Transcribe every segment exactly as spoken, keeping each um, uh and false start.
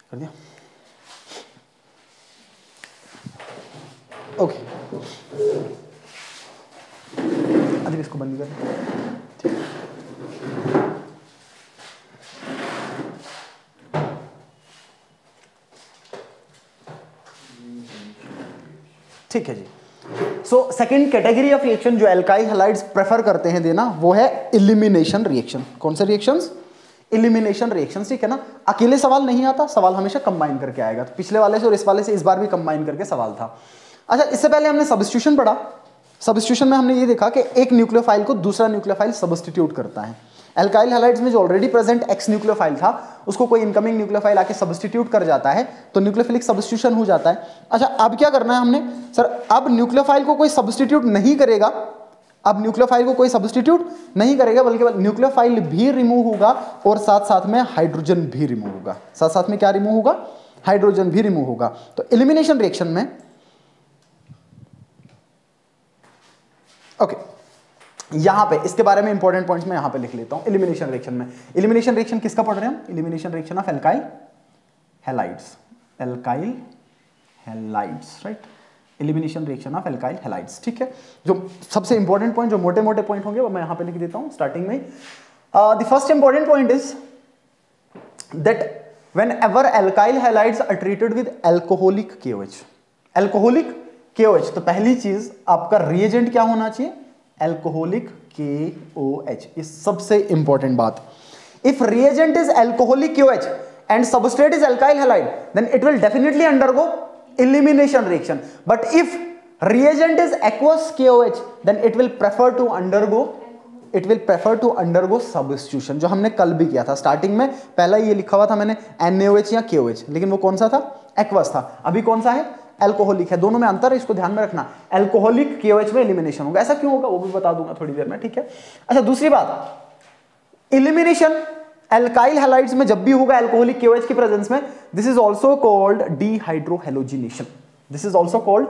कर दिया, ओके। अभी इसको बंद कर ठीक ठीक है जी। So second category of reaction जो एल्काइल हैलाइड्स प्रेफर करते हैं देना, वो है इलिमिनेशन रिएक्शन। कौन से रिएक्शंस? इलिमिनेशन रिएक्शंस, ठीक है ना। अकेले सवाल नहीं आता, सवाल हमेशा कंबाइन करके आएगा। तो पिछले वाले से और इस वाले से इस बार भी कंबाइन करके सवाल था। अच्छा, इससे पहले हमने सब्स्टिट्यूशन पढ़ा। सब्स्टिट्यूशन में हमने ये देखा कि एक न्यूक्लियोफाइल को दूसरा न्यूक्लियोफाइल सब्स्टिट्यूट करता है। एल्काइल हैलाइड्स में जो ऑलरेडी प्रेजेंट एक्स न्यूक्लियोफाइल था, उसको कोई इनकमिंग न्यूक्लियोफाइल आके सब्स्टिट्यूट कर जाता है, तो न्यूक्लियोफिलिक सब्स्टिट्यूशन हो जाता है। अच्छा, अब क्या करना है हमने? सर, अब न्यूक्लियोफाइल को कोई सब्स्टिट्यूट नहीं करेगा, अब न्यूक्लियोफाइल को कोई सब्स्टिट्यूट नहीं करेगा, बल्कि न्यूक्लियोफाइल भी रिमूव होगा और साथ साथ में हाइड्रोजन भी रिमूव होगा। साथ साथ में क्या रिमूव होगा? हाइड्रोजन भी रिमूव होगा। तो एलिमिनेशन रिएक्शन में ओके okay. यहां पे इसके बारे में इंपॉर्टेंट पॉइंट्स मैं यहां पे लिख लेता हूं। एलिमिनेशन रिएक्शन में, एलिमिनेशन रिएक्शन किसका पढ़ रहे हैं हम? Elimination reaction of alkyl halides, alkyl halides, right. Elimination reaction of alkyl halides, ठीक है। जो सबसे इंपॉर्टेंट पॉइंट, जो मोटे मोटे पॉइंट होंगे, वो मैं यहां पे लिख देता हूं स्टार्टिंग में। The first important point is that whenever alkyl halides are treated with alcoholic KOH, alcoholic KOH, तो पहली चीज आपका रिएजेंट क्या होना चाहिए? Alcoholic KOH. ये सबसे इंपॉर्टेंट बात। If reagent is alcoholic KOH and substrate is alkyl halide, then it will definitely undergo elimination reaction. But if reagent is aqueous K O H, then it will prefer to undergo it will prefer to undergo substitution, जो हमने कल भी किया था। Starting में पहला ये लिखा हुआ था मैंने N A O H या K O H, लेकिन वो कौन सा था? aqueous था। अभी कौन सा है? एल्कोहलिक है। दोनों में अंतर है, इसको ध्यान में रखना। एल्कोहलिक K O H में एलिमिनेशन होगा। ऐसा क्यों होगा वो भी बता दूंगा थोड़ी देर में, ठीक है। अच्छा, दूसरी बात, एलिमिनेशन एल्काइल हैलाइड्स में जब भी होगा एल्कोहलिक K O H की प्रेजेंस में, this is also called dehydrohalogenation. This is also called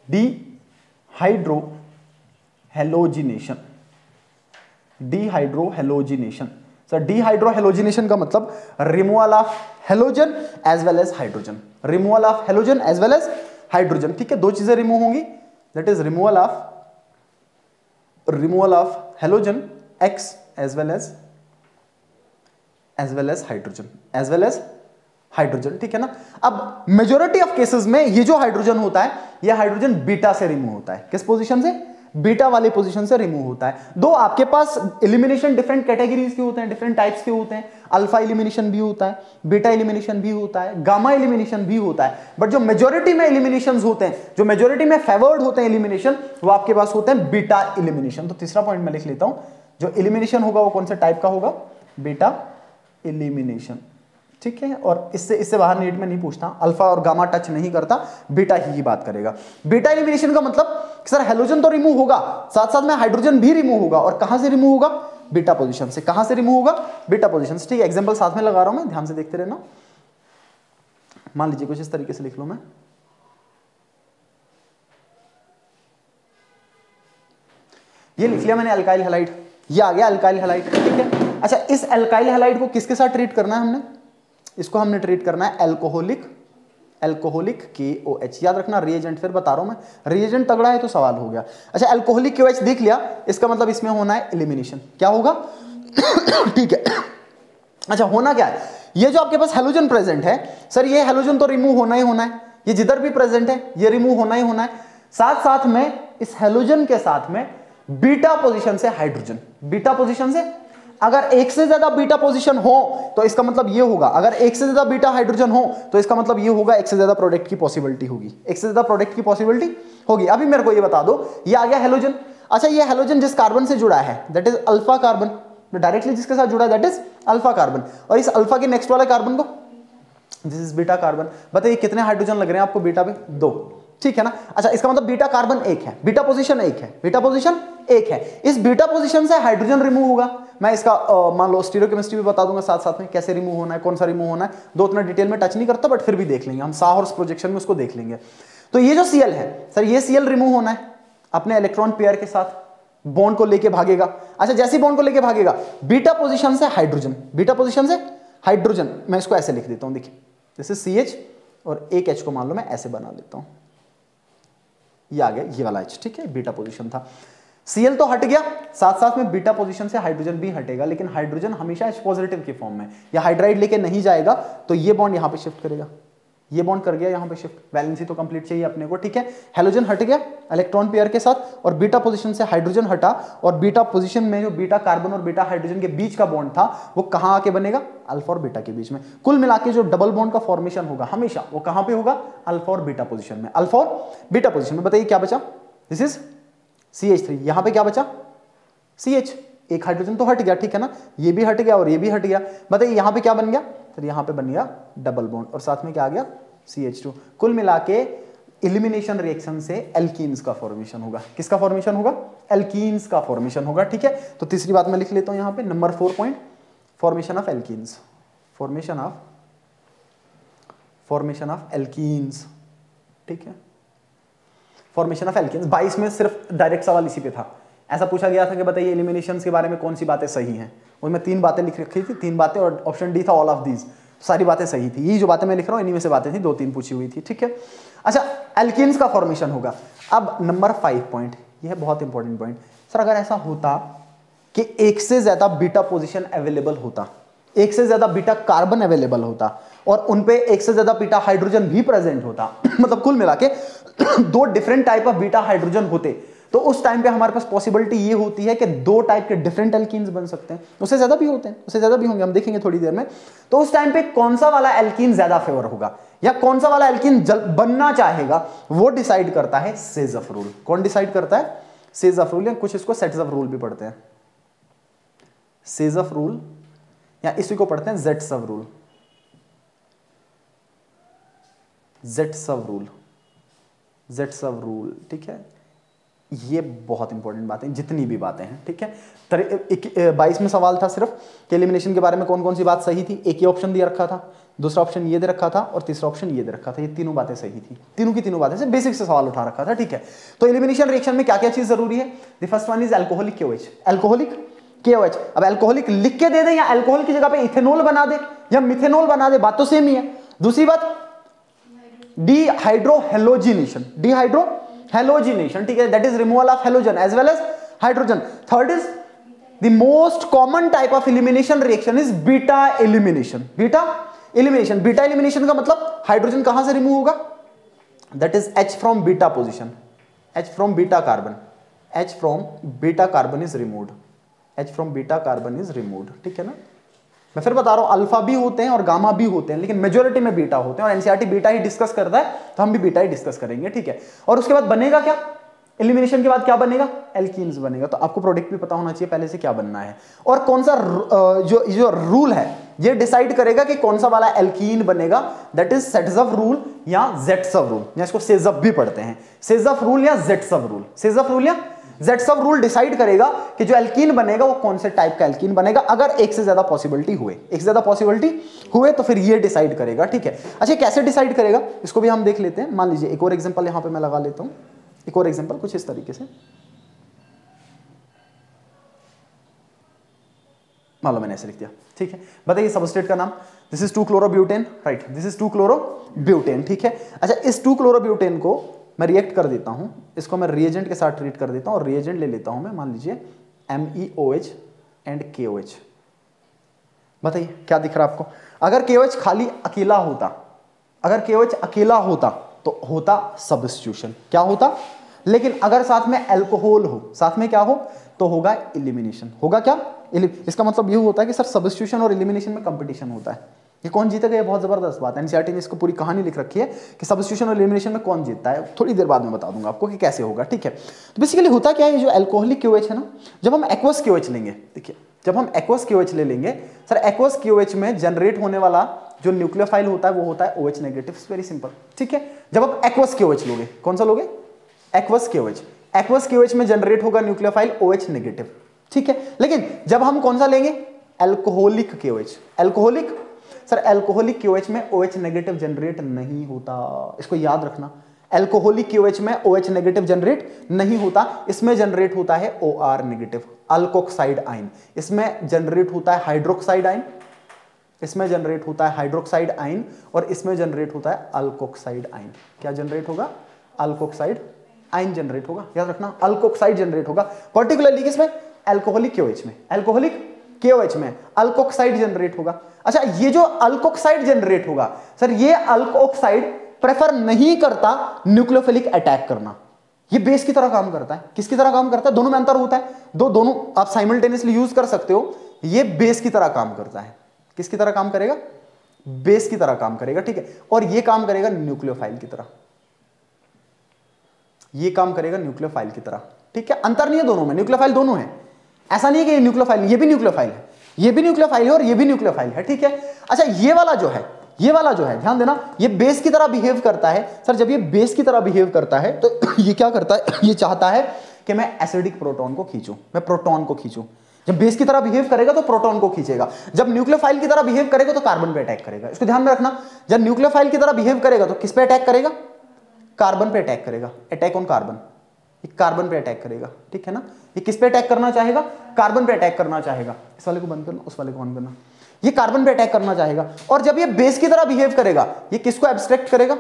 dehydrohalogenation. Dehydrohalogenation sir, dehydrohalogenation का मतलब removal of halogen as well as hydrogen. Removal of halogen as well as hydrogen, ठीक है। दो चीजें remove होंगी, that is removal of removal of halogen X as well as as well as hydrogen, as well as hydrogen, ठीक है ना। अब majority of cases में ये जो हाइड्रोजन होता है, ये हाइड्रोजन बीटा से रिमूव होता है। किस पोजीशन से? बीटा वाली पोजीशन से रिमूव होता है। दो आपके पास एलिमिनेशन डिफरेंट कैटेगरीज के होते हैं, डिफरेंट टाइप्स के होते हैं। अल्फा एलिमिनेशन भी होता है, बीटा एलिमिनेशन भी होता है, गामा एलिमिनेशन भी होता है। बट जो मेजॉरिटी में एलिमिनेशन होते हैं, जो मेजॉरिटी में फेवर्ड होते हैं एलिमिनेशन, वो आपके पास होते हैं बीटा एलिमिनेशन। तो तीसरा पॉइंट मैं लिख लेता हूं, जो एलिमिनेशन होगा वो कौन सा टाइप का होगा? बीटा एलिमिनेशन, ठीक है। और इससे इससे बाहर नीट में नहीं पूछता, अल्फा और गामा टच नहीं करता, बीटा ही बात करेगा। बीटा एलिमिनेशन का मतलब सर हेलोजन तो रिमूव होगा, साथ साथ में हाइड्रोजन भी रिमूव होगा। और कहां से रिमूव होगा? बीटा पोजीशन से। कहां से रिमूव होगा? बीटा पोजीशन से, ठीक है। एग्जांपल साथ में लगा रहा हूं मैं, ध्यान से देखते रहना। मान लीजिए कुछ इस तरीके से लिख लो मैं, ये लिख लिया मैंने अल्काइल हैलाइड, ये आ गया अल्काइल हैलाइड, ठीक है। अच्छा, इस अल्काइल हैलाइड को किसके साथ ट्रीट करना है हमने? इसको हमने ट्रीट करना है alcoholic alcoholic K O H। याद रखना, रिएजेंट फिर बता रहा हूं मैं, रिएजेंट तगड़ा है तो सवाल हो गया। अच्छा, एल्कोहलिक K O H देख लिया, इसका मतलब इसमें होना है एलिमिनेशन। क्या होगा? ठीक है। अच्छा, होना क्या है? ये जो आपके पास हेलोजन प्रेजेंट है सर, ये हेलोजन तो रिमूव होना ही होना है, ये जिधर भी प्रेजेंट है ये रिमूव होना ही होना है। साथ साथ में इस हेलोजन के साथ में बीटा पोजीशन से हाइड्रोजन, बीटा पोजीशन से अगर एक से ज्यादा बीटा पोजीशन हो तो इसका मतलब ये होगा, अगर एक से ज्यादा बीटा हाइड्रोजन हो तो इसका मतलब ये होगा एक से ज्यादा प्रोडक्ट की पॉसिबिलिटी होगी, एक से ज्यादा प्रोडक्ट की पॉसिबिलिटी होगी। अभी मेरे को ये बता दो, ये आ गया हेलोजन। अच्छा, ये हेलोजन जिस कार्बन से जुड़ा है that is alpha carbon, directly जिसके साथ जुड़ा है दैट इज अल्फा कार्बन। और इस अल्फा के नेक्स्ट वाले कार्बन को दिस इज बीटा कार्बन। बताइए कितने हाइड्रोजन लग रहे हैं आपको बीटा पे? दो, ठीक है ना। अच्छा, इसका मतलब बीटा कार्बन एक है, बीटा पोजीशन एक है, बीटा पोजीशन एक है। इस बीटा पोजीशन से हाइड्रोजन रिमूव होगा। मैं इसका मान लो स्टीरियोकेमिस्ट्री भी बता दूंगा साथ साथ में, कैसे रिमूव होना है, कौन सा रिमूव होना है। दो उतना डिटेल में टच नहीं करता, बट फिर भी देख लेंगे हम, साहॉर्स प्रोजेक्शन में उसको देख लेंगे। तो ये जो Cl है सर, ये Cl रिमूव होना है अपने इलेक्ट्रॉन पेयर के साथ, बॉन्ड को लेके भागेगा। अच्छा, जैसे बॉन्ड को लेके भागेगा, बीटा पोजीशन से हाइड्रोजन, बीटा पोजीशन से हाइड्रोजन, मैं इसको ऐसे लिख देता हूं, देखिए दिस इज सी एच, और एक H को मान लो मैं ऐसे बना लेता हूं, ये आ गया ये वाला H, ठीक है, बीटा पोजीशन था। Cl तो हट गया, साथ साथ में बीटा पोजीशन से हाइड्रोजन भी हटेगा, लेकिन हाइड्रोजन हमेशा H पॉजिटिव के फॉर्म में, या हाइड्राइड लेके नहीं जाएगा, तो ये बॉन्ड यहां पे शिफ्ट करेगा, ये बॉन्ड कर गया यहां पे शिफ्ट, वैलेंसी तो कंप्लीट चाहिए अपने को, ठीक है। हेलोजन हट गया इलेक्ट्रॉन पेयर के साथ, और बीटा पोजीशन से हाइड्रोजन हटा, और बीटा पोजीशन में जो बीटा कार्बन और बीटा हाइड्रोजन के बीच का बॉन्ड था वो कहां आके बनेगा, अल्फा और बीटा के बीच में। कुल मिला के जो डबल बॉन्ड का फॉर्मेशन होगा हमेशा वो कहां पे होगा, अल्फा और बीटा पोजीशन में, अल्फा और बीटा पोजीशन में। बताइए क्या बचा, this is C H three, यहां पे क्या बचा सी एच, एक हाइड्रोजन तो हट गया, ठीक है ना, ये भी हट गया और ये भी हट गया। बताइए यहां पे क्या बन गया, तो यहां पे बन गया डबल बॉन्ड, और साथ में क्या आ गया सी एच टू। कुल मिला के एलिमिनेशन रिएक्शन से एल्कीन्स का फॉर्मेशन होगा, किसका फॉर्मेशन होगा, एल्कीन्स का फॉर्मेशन होगा, ठीक है। तो तीसरी बात मैं लिख लेता हूं यहां पे, number four point, formation of alkenes, formation of formation of alkenes, ठीक है, फॉर्मेशन ऑफ एल्कीन्स। बाईस में सिर्फ डायरेक्ट सवाल इसी पे था, ऐसा पूछा गया था कि बताइए एलिमिनेशन के बारे में कौन सी बातें सही हैं, उनमें तीन बातें लिख रखी थी, तीन बातें, और ऑप्शन डी था ऑल ऑफ दीज, सारी बातें सही थी, ये जो बातें मैं लिख रहा हूं इन्हीं में से बातें थी, दो तीन पूछी हुई थी, ठीक है। अच्छा, एल्कीन्स का फॉर्मेशन होगा। अब नंबर फाइव पॉइंट, यह है बहुत इंपॉर्टेंट पॉइंट, सर अगर ऐसा होता कि एक से ज्यादा बीटा पोजीशन अवेलेबल होता, एक से ज्यादा बीटा कार्बन अवेलेबल होता, और उनपे एक से ज्यादा बीटा हाइड्रोजन भी प्रेजेंट होता मतलब कुल मिला के दो different type of beta hydrogen होते, तो उस टाइम पे हमारे पास पॉसिबिलिटी ये होती है कि दो टाइप के डिफरेंट एल्कीन्स बन सकते हैं, उससे ज्यादा भी होते हैं, उससे ज्यादा भी होंगे, हम देखेंगे थोड़ी देर में। तो उस टाइम पे कौन सा वाला एल्कीन ज्यादा फेवर होगा, या कौन सा वाला एल्कीन बनना चाहेगा, वो डिसाइड करता है सेजफ रूल। कौन डिसाइड करता है, सेजफ रूल, या कुछ इसको सेट्सफ रूल भी पढ़ते हैं, सेजफ रूल, या इसी को पढ़ते हैं Saytzeff rule, Saytzeff rule, Saytzeff rule, ठीक है। ये बहुत इंपॉर्टेंट बातें, जितनी भी बातें हैं, ठीक है। बाईस में सवाल था सिर्फ कि एलिमिनेशन के बारे में कौन कौन सी बात सही थी, एक ही ऑप्शन दिया रखा था, दूसरा ऑप्शन ये दे रखा था, और तीसरा ऑप्शन ये दे रखा था, ये तीनों बातें सही थी, तीनों की तीनों बातें से बेसिक से सवाल उठा रखा था, ठीक है। तो एलिमिनेशन रिएक्शन में क्या क्या चीज जरूरी है, the first one is alcoholic KOH, alcoholic KOH. अब अल्कोहलिक लिख के दे दें, या अल्कोहल की जगह पे इथेनॉल बना दे, या मिथेनॉल बना दे, बात तो सेम ही है। दूसरी बात डिहाइड्रोहेलोजिनेशन, डिहाइड्रोहेलोजिनेशन, ठीक है, that is removal of halogen as well as hydrogen. Third is the most common type of elimination reaction is beta elimination, beta elimination. Beta elimination का मतलब हाइड्रोजन कहां से रिमूव होगा, that is H from beta position, H from beta carbon, H from beta carbon is removed, H from beta carbon is removed, ठीक है ना। मैं फिर बता रहा हूं, अल्फा भी होते हैं और गामा भी होते हैं, लेकिन मेजोरिटी में बीटा होते हैं, और एनसीईआरटी बीटा ही डिस्कस करता है, तो हम भी बीटा ही डिस्कस करेंगे, ठीक है। और उसके बाद बनेगा क्या, एलिमिनेशन के बाद क्या बनेगा, एल्कीन्स बनेगा। तो आपको प्रोडक्ट भी पता होना चाहिए पहले से क्या बनना है, और कौन सा जो जो रूल है ये डिसाइड करेगा कि कौन सा वाला एल्कीन बनेगा, दैट इज सेट्सफ रूल या जेट्सफ रूल, या इसको सेजफ भी पढ़ते हैं, सेजफ रूल या जेट्सफ रूल, सेजफ रूल या जेट्सफ रूल डिसाइड करेगा कि जो एल्कीन बनेगा वो कौन से टाइप का एल्कीन बनेगा, अगर एक से ज्यादा पॉसिबिलिटी हुए, एक से ज्यादा पॉसिबिलिटी हुए तो फिर ये डिसाइड करेगा, ठीक है। अच्छा, कैसे डिसाइड करेगा इसको भी हम देख लेते हैं। मान लीजिए एक और एग्जांपल यहां पे मैं लगा लेता हूं, एक और एग्जांपल कुछ इस तरीके से, मान लो मैंने ऐसे लिख दिया, ठीक है। बताइए सबस्ट्रेट का नाम, this is two chlorobutane, right, this is two chlorobutane, ठीक है। अच्छा, इस टू क्लोरोब्यूटेन को मैं रिएक्ट कर देता हूं, इसको मैं रिएजेंट के साथ ट्रीट कर देता हूं, और रिएजेंट ले लेता हूं मैं, मान लीजिए M E O H and K O H. बताइए क्या दिख रहा है आपको, अगर के ओ एच खाली अकेला होता, अगर के ओ एच अकेला होता तो होता सब्स्टिट्यूशन, क्या होता, लेकिन अगर साथ में अल्कोहल हो, साथ में क्या हो, तो होगा एलिमिनेशन, होगा क्या, इसका मतलब ये होता है कि सर सब्स्टिट्यूशन और एलिमिनेशन में कंपटीशन होता है, ये कौन जीतेगा, ये बहुत जबरदस्त बात है। एनसीईआरटी ने इसको पूरी कहानी लिख रखी है कि सब्स्टिट्यूशन और एलिमिनेशन में कौन जीतता है, थोड़ी देर बाद में बता दूंगा आपको कि कैसे होगा, ठीक है। तो बेसिकली होता क्या है, जो अल्कोहलिक केओएच है ना, जब हम एक्वस केओएच लेंगे, देखिए जब हम एक्वस केओएच ले लेंगे सर, एक्वस केओएच में जनरेट होने वाला जो न्यूक्लियोफाइल होता है वो होता है OH नेगेटिव, वेरी सिंपल, ठीक है। जब आप एक्वस केओएच लोगे, कौन सा लोगे, एक्वस केओएच, एक्वस केओएच में जनरेट होगा न्यूक्लियोफाइल OH नेगेटिव, ठीक है। लेकिन जब हम कौन सा लेंगे, alcoholic KOH, alcoholic, sir alcoholic KOH में OH नेगेटिव जनरेट नहीं होता, इसको याद रखना, अल्कोहलिक केओएच में OH नेगेटिव जनरेट नहीं होता, इसमें जनरेट होता है O R negative, alkoxide ion, इसमें जनरेट होता है हाइड्रोक्साइड आयन, इसमें जनरेट होता है हाइड्रोक्साइड आयन और इसमें जनरेट होता है अल्कोक्साइड आयन। क्या जनरेट होगा? अल्कोक्साइड आयन जनरेट होगा, याद रखना अल्कोक्साइड जनरेट होगा, पर्टिकुलरली किसमें? अल्कोहलिक केओएच में, अल्कोहलिक केओएच में अल्कोक्साइड जनरेट होगा। अच्छा, ये जो अल्कोक्साइड जनरेट होगा सर, ये अल्कोक्साइड प्रेफर नहीं करता न्यूक्लियोफिलिक अटैक करना, ये बेस की तरह काम करता है। किसकी तरह काम करता है? दोनों में अंतर होता है, दो दोनों आप साइमल्टेनियसली यूज कर सकते हो। ये बेस की तरह काम करता है। किसकी तरह काम करेगा? बेस की तरह काम करेगा, ठीक है। और ये काम करेगा न्यूक्लियोफाइल की तरह, ये काम करेगा न्यूक्लियोफाइल की तरह, ठीक है। अंतर नहीं है दोनों में, न्यूक्लियोफाइल दोनों है, ऐसा नहीं है कि ये न्यूक्लियोफाइल, ये भी न्यूक्लियोफाइल है, ये भी न्यूक्लियोफाइल है और ये भी न्यूक्लियोफाइल है, ठीक है। अच्छा, ये वाला जो है, ये वाला जो है, ध्यान देना, ये बेस की तरह बिहेव करता है। सर जब ये बेस की तरह बिहेव करता है तो ये क्या करता है? ये चाहता है कि मैं एसिडिक प्रोटॉन को खींचूं, मैं प्रोटॉन को खींचूं। जब बेस की तरह बिहेव करेगा तो प्रोटॉन को खींचेगा, जब न्यूक्लियोफाइल की तरह बिहेव करेगा तो कार्बन पे अटैक करेगा। इसको ध्यान में रखना, जब न्यूक्लियोफाइल की तरह बिहेव करेगा तो किस पे अटैक करेगा? कार्बन पे अटैक करेगा, अटैक ऑन कार्बन, कार्बन पे अटैक करेगा, ठीक है ना। ये किस पे अटैक करना चाहेगा? कार्बन पे अटैक करना चाहेगा। इस वाले को बंद करना, उस वाले को ऑन करना। ये कार्बन पे अटैक करना चाहेगा। और जब ये बेस की तरह बिहेव करेगा, ये किसको एब्स्ट्रैक्ट करेगा?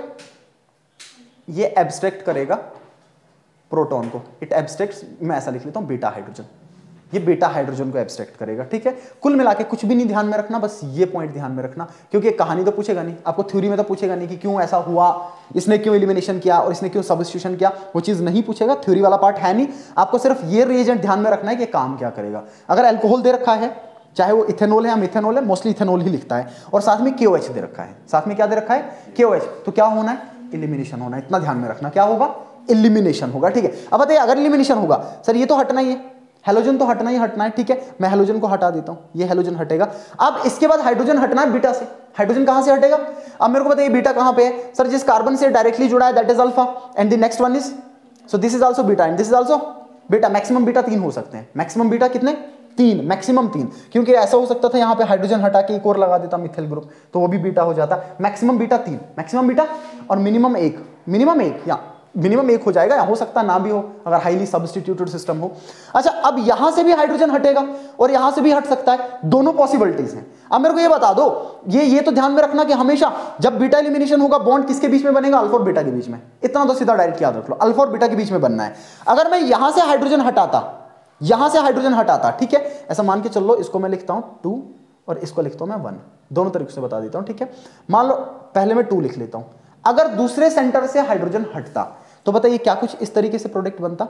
ये एब्स्ट्रैक्ट करेगा प्रोटॉन को। इट एब्स्ट्रैक्ट्स, मैं ऐसा लिख लेता हूं, बीटा हाइड्रोजन। ये बीटा हाइड्रोजन को एब्स्ट्रैक्ट करेगा, ठीक है। कुल मिला के कुछ भी नहीं ध्यान में रखना, बस ये पॉइंट ध्यान में रखना, क्योंकि कहानी तो पूछेगा नहीं आपको, थ्योरी में तो पूछेगा नहीं कि क्यों ऐसा हुआ, इसने क्यों एलिमिनेशन किया और इसने क्यों सब्स्टिट्यूशन किया, वो चीज नहीं पूछेगा, थ्योरी वाला पार्ट है नहीं। आपको सिर्फ ये रिएजेंट ध्यान में रखना है कि काम क्या करेगा। अगर अल्कोहल दे रखा है, चाहे वो इथेनॉल है या मिथेनॉल है, मोस्टली इथेनॉल ही लिखता है, और साथ में केओएच दे रखा है, साथ में क्या दे रखा है? केओएच, तो क्या होना है? एलिमिनेशन होना है, इतना ध्यान में रखना। क्या होगा? एलिमिनेशन होगा, ठीक है। अब बताइए, अगर एलिमिनेशन होगा, सर ये तो हटना ही है, हेलोजन तो हटना ही हटना है, ठीक है। मैं हेलोजन को हटा देता हूं, ये हेलोजन हटेगा। अब इसके बाद हाइड्रोजन हटना है बीटा से। हाइड्रोजन कहां से हटेगा? अब मेरे को बताइए बीटा कहां पे है? सर जिस कार्बन से डायरेक्टली जुड़ा है that is alpha, and the next one is, so this is also beta and this is also beta. Maximum beta तीन हो सकते हैं, मैक्सिमम बीटा कितने? तीन, मैक्सिमम तीन, क्योंकि ऐसा हो सकता था यहाँ पे हाइड्रोजन हटा के एक और लगा देता मिथाइल ग्रुप, तो वो भी बीटा हो जाता। मैक्सिमम बीटा तीन, मैक्सिमम बीटा, और मिनिमम एक, मिनिमम एक या मिनिमम एक हो जाएगा, या हो सकता ना भी हो अगर हाईली सब्स्टिट्यूटेड सिस्टम हो। अच्छा, अब यहां से भी हाइड्रोजन हटेगा और यहां से भी हट सकता है, दोनों पॉसिबिलिटीज हैं। अब मेरे को ये बता दो, ये ये तो ध्यान में रखना कि हमेशा जब बीटा एलिमिनेशन होगा बॉन्ड किसके बीच में बनेगा? अल्फा और बीटा के बीच में। इतना तो सीधा डायरेक्ट याद रख लो, अल्फा और बीटा के बीच में बनना है। अगर मैं यहां से हाइड्रोजन हटाता, यहां से हाइड्रोजन हटाता, ठीक है, ऐसा मान के चलो, इसको मैं लिखता हूं टू और इसको लिखता हूं मैं वन, दोनों तरीके से बता देता हूं, ठीक है। मान लो पहले मैं टू लिख लेता हूं। अगर दूसरे सेंटर से हाइड्रोजन हटता तो बताइए क्या कुछ इस तरीके से प्रोडक्ट बनता?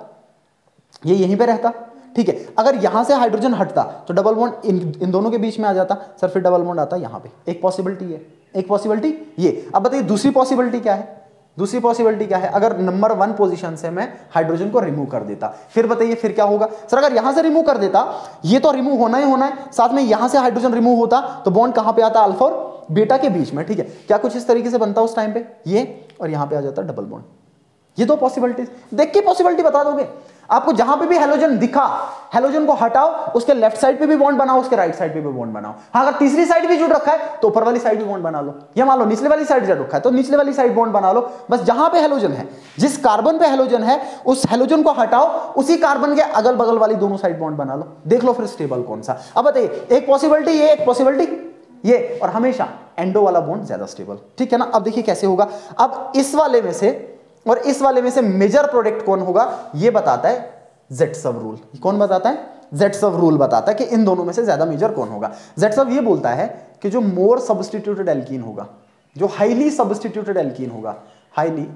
ये यहीं पे रहता, ठीक है। अगर यहां से हाइड्रोजन हटता तो डबल बॉन्ड इन, इन दोनों के बीच में आ जाता, सर फिर डबल बॉन्ड आता यहां पे। एक पॉसिबिलिटी है, एक पॉसिबिलिटी ये। अब बताइए दूसरी पॉसिबिलिटी क्या है? दूसरी पॉसिबिलिटी क्या है? अगर नंबर वन पोजीशन से मैं हाइड्रोजन को रिमूव कर देता, फिर बताइए फिर क्या होगा? सर अगर यहां से रिमूव कर देता, ये तो रिमूव होना ही होना है, साथ में यहां से हाइड्रोजन रिमूव होता तो बॉन्ड कहां पे आता? अल्फा और बीटा के बीच में, ठीक है। क्या कुछ इस तरीके से बनता उस टाइम पे, ये, और यहां पे आ जाता डबल बॉन्ड। ये दो पॉसिबिलिटीज देख के पॉसिबिलिटी बता दोगे आपको। जहां पे भी हेलोजन दिखा, हेलोजन को हटाओ, उसके लेफ्ट साइड पे भी बॉन्ड बनाओ, उसके राइट साइड पे भी बॉन्ड बनाओ। हाँ, अगर तीसरी साइड भी जुड़ रखा है तो ऊपर वाली साइड भी बॉन्ड बना लो, या मान लो निचले वाली साइड जुड़ रखा है तो निचले वाली साइड बॉन्ड बना लो। बस जहां पे हेलोजन है, जिस कार्बन पे हेलोजन है, उस हेलोजन को हटाओ, उसी कार्बन के अगल बगल वाली दोनों साइड बॉन्ड बना लो, देख लो फिर स्टेबल कौन सा। अब बताइए, एक पॉसिबिलिटी ये, एक पॉसिबिलिटी ये, और हमेशा एंडो वाला बॉन्ड ज्यादा स्टेबल, ठीक है ना। अब देखिए कैसे होगा। अब इस वाले में से और इस वाले में से मेजर प्रोडक्ट कौन होगा, ये बताता है जेट्सव रूल। कौन बताता है? जेट्सव रूल बताता है कि इन दोनों में से ज्यादा मेजर कौन होगा। जेट्सव ये बोलता है कि जो मोर सब्स्टिट्यूटेड एल्कीन होगा, जो हाईली सब्स्टिट्यूटेड एल्कीन होगा, highly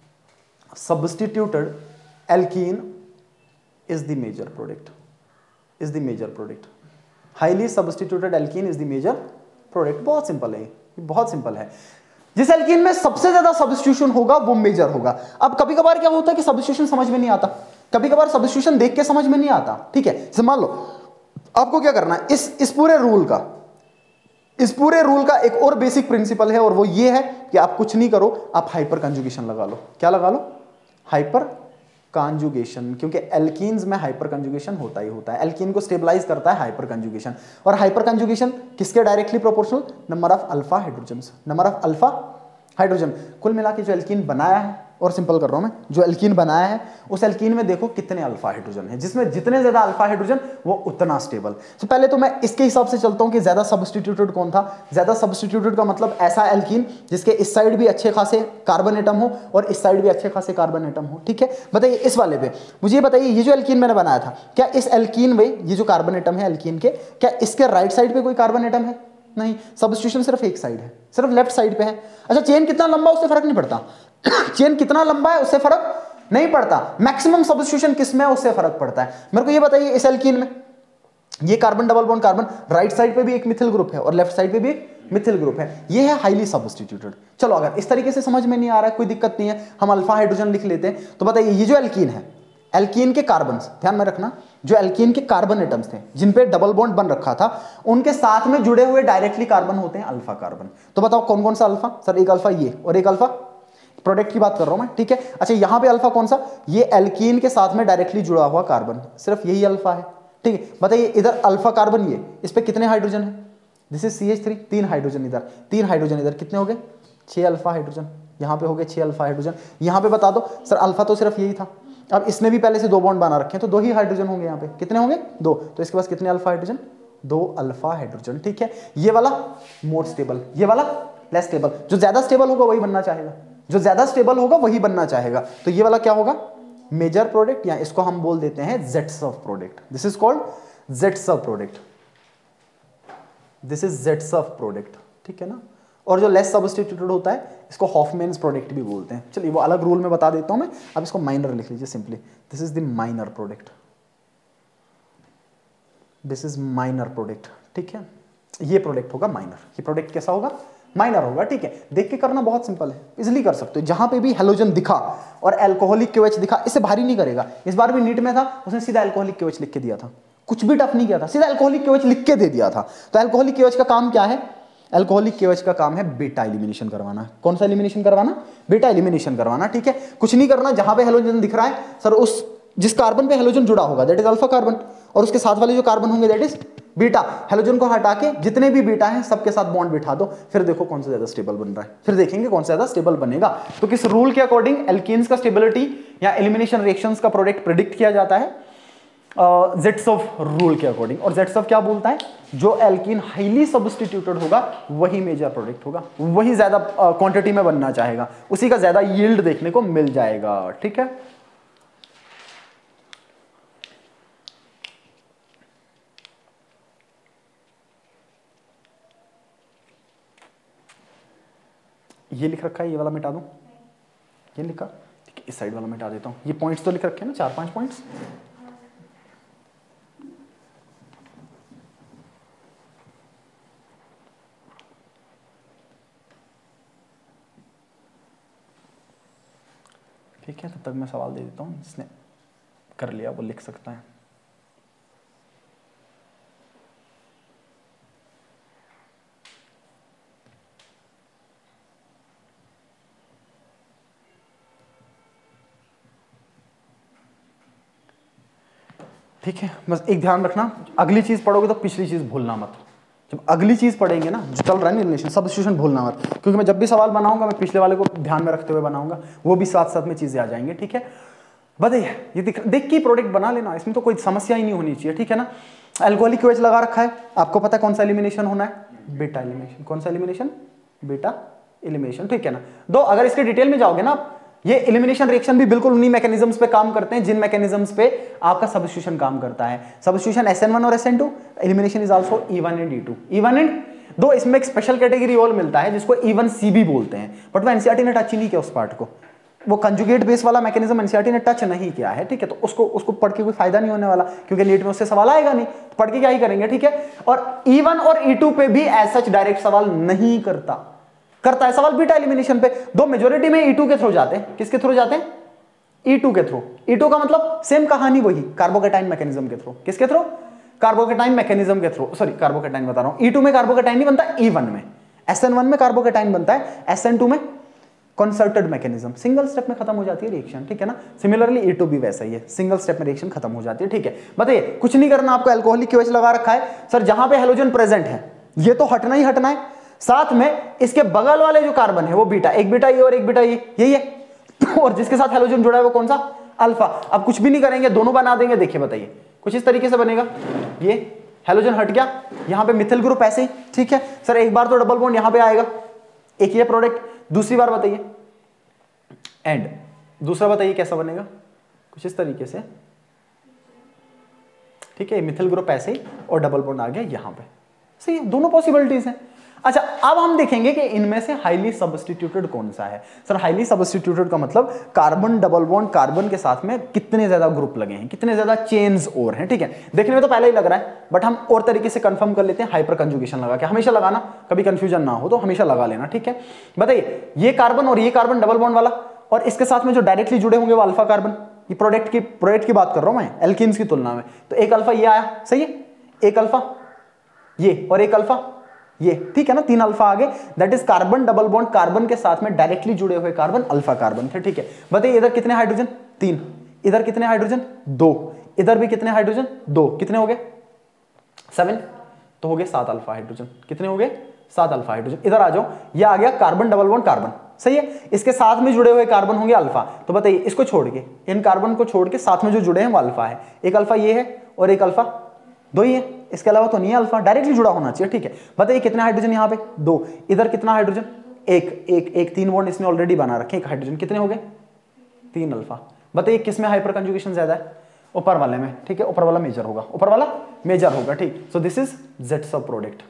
substituted alkene is the major product, is the major product. Highly substituted alkene is the major product. बहुत सिंपल है, बहुत सिंपल है। जिस एल्कीन में सबसे ज्यादा सब्स्टिट्यूशन होगा वो मेजर होगा। अब कभी कभार क्या होता है कि सब्स्टिट्यूशन समझ में नहीं आता, कभी कभार सब्स्टिट्यूशन देख के समझ में नहीं आता, ठीक है। जैसे मान लो आपको क्या करना है, इस इस पूरे रूल का इस पूरे रूल का एक और बेसिक प्रिंसिपल है, और वो ये है कि आप कुछ नहीं करो, आप हाइपर कंजुगेशन लगा लो। क्या लगा लो? हाइपर कंजुगेशन, क्योंकि एल्कीन्स में हाइपर कंजुगेशन होता ही होता है। एल्कीन को स्टेबलाइज करता है हाइपर कंजुगेशन, और हाइपर कंजुगेशन किसके directly proportional? Number of alpha hydrogen, number of alpha hydrogen. कुल मिला के जो एल्कीन बनाया है और सिंपल कर रहा हूं मैं, जो एल्कीन बनाया है उस एल्कीन में देखो कितने अल्फा हाइड्रोजन है, जिसमें जितने ज्यादा अल्फा हाइड्रोजन वो उतना स्टेबल। तो पहले तो मैं इसके हिसाब से चलता हूं कि ज्यादा सब्स्टिट्यूटेड कौन था। ज्यादा सब्स्टिट्यूटेड का मतलब ऐसा एल्कीन जिसके इस साइड भी अच्छे खासे कार्बन एटम हो और इस साइड भी अच्छे खासे कार्बन एटम हो, ठीक है। बताइए इस वाले पे मुझे ये बताइए, ये जो एल्कीन मैंने बनाया था, क्या इस एल्कीन में ये जो कार्बन एटम है एल्कीन के, क्या इसके राइट साइड पे कोई कार्बन एटम है? नहीं, सब्स्टिट्यूशन सिर्फ एक साइड है, सिर्फ लेफ्ट साइड पे है। अच्छा, चेन कितना लंबा उससे फर्क नहीं पड़ता चेन कितना लंबा है उससे फर्क नहीं पड़ता, मैक्सिमम सब्स्टिट्यूशन किस में है उससे फर्क पड़ता है। मेरे को ये बताइए, इस एल्कीन में ये carbon double bond carbon, right side पे भी एक मिथिल ग्रुप है और लेफ्ट साइड पे भी एक मिथिल ग्रुप है, ये है हाईली सब्स्टिट्यूटेड। चलो अगर इस तरीके से समझ में नहीं आ रहा है, कोई दिक्कत नहीं है, हम अल्फा हाइड्रोजन लिख लेते हैं। तो बताइए ये जो एल्कीन है, एल्कीन के कार्बन, ध्यान में रखना, जो एल्कीन के कार्बन एटम्स थे जिन पे डबल बॉन्ड बन रखा था, उनके साथ में जुड़े हुए डायरेक्टली कार्बन होते हैं अल्फा कार्बन। तो बताओ कौन कौन सा अल्फा? सर एक अल्फा ये और एक अल्फा, प्रोडक्ट की बात कर रहा हूं मैं, ठीक है। अच्छा यहां पे अल्फा कौन सा? ये एल्कीन के साथ में डायरेक्टली जुड़ा हुआ कार्बन, सिर्फ यही अल्फा है, ठीक है। बताइए इधर अल्फा कार्बन, ये इस पे कितने हाइड्रोजन है? This is C H three, तीन हाइड्रोजन इधर, तीन हाइड्रोजन इधर, कितने हो गए? छह अल्फा हाइड्रोजन। यहां पे हो गए छह अल्फा हाइड्रोजन। यहां पे बता दो सर, अल्फा तो सिर्फ यही था, अब इसने भी पहले से दो बॉन्ड बना रखे हैं, तो दो ही हाइड्रोजन होंगे यहाँ पे, कितने होंगे? दो। तो इसके पास कितने अल्फा हाइड्रोजन? दो अल्फा हाइड्रोजन, ठीक है। ये वाला मोर स्टेबल, ये वाला लेस स्टेबल। जो ज्यादा स्टेबल होगा वही बनना चाहेगा, जो ज्यादा स्टेबल होगा वही बनना चाहेगा। तो ये वाला क्या होगा? मेजर प्रोडक्ट, या इसको हम बोल देते हैं Saytzeff product. This is called Saytzeff product, this is Saytzeff product, ठीक है ना। और जो लेस सब्स्टिट्यूटेड होता है इसको हॉफमैन्स प्रोडक्ट भी बोलते हैं। चलिए वो अलग रूल में बता देता हूं मैं, अब इसको माइनर लिख लीजिए simply. This is the minor product, this is minor product, ठीक है। ये प्रोडक्ट होगा माइनर। ये प्रोडक्ट कैसा होगा? माइनर होगा, ठीक है। देख के करना बहुत सिंपल है, इजिली कर सकते हो। जहां पे भी हेलोजन दिखा और एल्कोहलिक क्यूएच दिखा, इससे भारी नहीं करेगा। इस बार भी नीट में था, उसने सीधा एल्कोहलिक क्यूएच लिख के दिया था, कुछ भी टफ नहीं किया था, सीधा एल्कोहलिक क्यूएच लिख के दे दिया था। तो एल्कोहलिक क्यूएच का काम क्या है? एल्कोहलिक केएच का काम है बीटा एलिमिनेशन करवाना। कौन सा एलिमिनेशन करवाना? बीटा एलिमिनेशन करवाना, ठीक है। कुछ नहीं करना, जहां पे हेलोजन दिख रहा है सर, उस जिस कार्बन पे हेलोजन जुड़ा होगा दैट इज अल्फा कार्बन, और उसके साथ वाले जो कार्बन होंगे दैट इज बीटा। हेलोजन को हटा के जितने भी बीटा हैं सबके साथ बॉन्ड बिठा दो, फिर देखो कौन सा ज्यादा स्टेबल बन रहा है, फिर देखेंगे कौन सा ज्यादा स्टेबल बनेगा। तो किस रूल के अकॉर्डिंग एल्कीन्स का स्टेबिलिटी या एलिमिनेशन रिएक्शंस का प्रोडक्ट प्रिडिक्ट किया जाता है? ज़ेटसर्व रूल के अकॉर्डिंग। और ज़ेटसर्व क्या बोलता है? जो एल्कीन हाईली सब्स्टिट्यूटेड होगा वही मेजर प्रोडक्ट होगा, वही ज्यादा क्वांटिटी में बनना चाहेगा, उसी का ज्यादा यील्ड देखने को मिल जाएगा, ठीक है। ये लिख रखा है, ये वाला मिटा दूं, ये लिखा, ठीक है। इस साइड वाला मिटा देता हूं। ये पॉइंट्स तो लिख रखे हैं ना, चार पांच पॉइंट्स। ठीक है, तब तक मैं सवाल दे देता हूँ, जिसने कर लिया वो लिख सकता है। ठीक है, बस एक ध्यान रखना, अगली चीज पढ़ोगे तो पिछली चीज भूलना मत। जब अगली चीज पढ़ेंगे ना, जो चल रहा है रिलेशन सब्स्टिट्यूशन, भूलना मत, क्योंकि मैं जब भी सवाल बनाऊंगा मैं पिछले वाले को ध्यान में रखते हुए बनाऊंगा, वो भी साथ साथ में चीजें आ जाएंगी, ठीक है। बताइए, ये देख देख के प्रोडक्ट बना लेना, इसमें तो कोई समस्या ही नहीं होनी चाहिए, ठीक है ना। एल्कोहलिक क्यूएच लगा रखा है, आपको पता है कौन सा एलिमिनेशन होना है? Beta elimination. कौन सा एलिमिनेशन? बीटा एलिमिनेशन, ठीक है ना। दो अगर इसके डिटेल में जाओगे ना, ये एलिमिनेशन रिएक्शन भी बिल्कुल उन्हीं मैकेनिज्म्स पे काम करते हैं जिन मैकेनिज्म्स पे आपका सब्स्टिट्यूशन काम करता है। सब्स्टिट्यूशन एस एन वन और S N two, elimination is also E one and E two. E one and दो, इसमें एक स्पेशल कैटेगरी और मिलता है जिसको ई वन सी भी बोलते हैं, बट वो एनसीईआरटी ने टच ही नहीं किया उस पार्ट को। वो कंजुगेट बेस वाला मैकेनिज्म एनसीईआरटी ने टच नहीं किया है, ठीक है। तो उसको उसको पढ़ के कोई फायदा नहीं होने वाला, क्योंकि नीट में उससे सवाल आएगा नहीं, पढ़ के क्या ही करेंगे, ठीक है। और ई वन और ई टू पे भी एज सच डायरेक्ट सवाल नहीं करता, करता है सवाल बीटा एलिमिनेशन पे। दो मेजोरिटी में ई टू के थ्रू जाते हैं। किसके थ्रू जाते हैं? ई टू के थ्रू। ई टू का मतलब सेम कहानी वही, कार्बोकैटायन मैकेनिज्म के थ्रू। किसके थ्रू? कार्बोकैटायन मैकेनिज्म के थ्रू, सॉरी कार्बोकैटायन बता रहा हूं। ई टू में कार्बोकैटायन नहीं बनता, ई वन में। एस एन वन में कार्बोकैटायन बनता है, एस एन टू में कंसर्टेड मैकेनिज्म, सिंगल स्टेप में खत्म हो जाती है रिएक्शन, ठीक है ना। सिमिलरली ई टू भी वैसा ही है, सिंगल स्टेप में रिएक्शन खत्म हो जाती है, ठीक है। बताइए, कुछ नहीं करना आपको, एल्कोहलिक क्यूएच लगा रखा है सर, जहां पे हेलोजन प्रेजेंट है ये तो हटना ही हटना है, साथ में इसके बगल वाले जो कार्बन है वो बीटा, एक बीटा ये और एक बीटा ये, यही है। और जिसके साथ हैलोजन जुड़ा है वो कौन सा, अल्फा। अब कुछ भी नहीं करेंगे, दोनों बना देंगे। देखिए बताइए कुछ इस तरीके से बनेगा, ये हैलोजन हट गया, यहां पे मिथिल ग्रुप ऐसे ही, ठीक है सर। एक बार तो डबल बॉन्ड यहां पे आएगा, एक ये प्रोडक्ट, दूसरी बार बताइए एंड दूसरा बताइए कैसा बनेगा, कुछ इस तरीके से, ठीक है। मिथिल ग्रुप ऐसे ही और डबल बॉन्ड आ गया यहां पे, सही है, दोनों पॉसिबिलिटीज हैं। अच्छा अब हम देखेंगे कि इनमें से हाईली सब्स्टिट्यूटेड कौन सा है। सर हाईली सब्स्टिट्यूटेड का मतलब कार्बन डबल बॉन्ड कार्बन के साथ में कितने ज्यादा ग्रुप लगे हैं, कितने ज्यादा चेन्स और हैं, ठीक है। देखने में तो पहले ही लग रहा है, बट हम और तरीके से कंफर्म कर लेते हैं, हाइपर कंजुगेशन लगा के। हमेशा लगाना, कभी कंफ्यूजन ना हो तो हमेशा लगा लेना, ठीक है। बताइए ये कार्बन और ये कार्बन डबल बॉन्ड वाला, और इसके साथ में जो डायरेक्टली जुड़े होंगे वो अल्फा कार्बन। ये प्रोडक्ट की प्रोडक्ट की बात कर रहा हूं मैं, एल्कीन्स की तुलना में। तो एक अल्फा ये आया, सही है, एक अल्फा ये और एक अल्फा ये, ठीक है ना, तीन अल्फा आ गए। That is carbon double bond carbon के साथ में डायरेक्टली जुड़े हुए कार्बन अल्फा कार्बन थे, ठीक है। बताइए इधर कितने हाइड्रोजन, तीन, इधर कितने हाइड्रोजन, दो, इधर भी कितने हाइड्रोजन, दो, कितने हो गए, सेवन, तो हो गए सात अल्फा हाइड्रोजन। कितने हो गए, सात अल्फा हाइड्रोजन। इधर आ जाओ, ये आ गया कार्बन डबल बॉन्ड कार्बन, सही है। इसके साथ में जुड़े हुए कार्बन होंगे अल्फा। तो बताइए इसको छोड़ के, इन कार्बन को छोड़ के साथ में जो जुड़े हैं वो अल्फा है। एक अल्फा ये है और एक अल्फा, दो ही है, इसके अलावा तो नहीं है अल्फा, डायरेक्टली जुड़ा होना चाहिए, ठीक है। बताइए कितने हाइड्रोजन यहाँ पे, दो, इधर कितना हाइड्रोजन, एक, एक एक तीन बॉन्ड इसने ऑलरेडी बना रखे, एक हाइड्रोजन, कितने हो गए, तीन अल्फा। बताइए किसमें हाइपर कंजुगेशन ज्यादा है, ऊपर वाले में, ठीक है। ऊपर वाला मेजर होगा, ऊपर वाला मेजर होगा, ठीक। So this is Saytzeff product,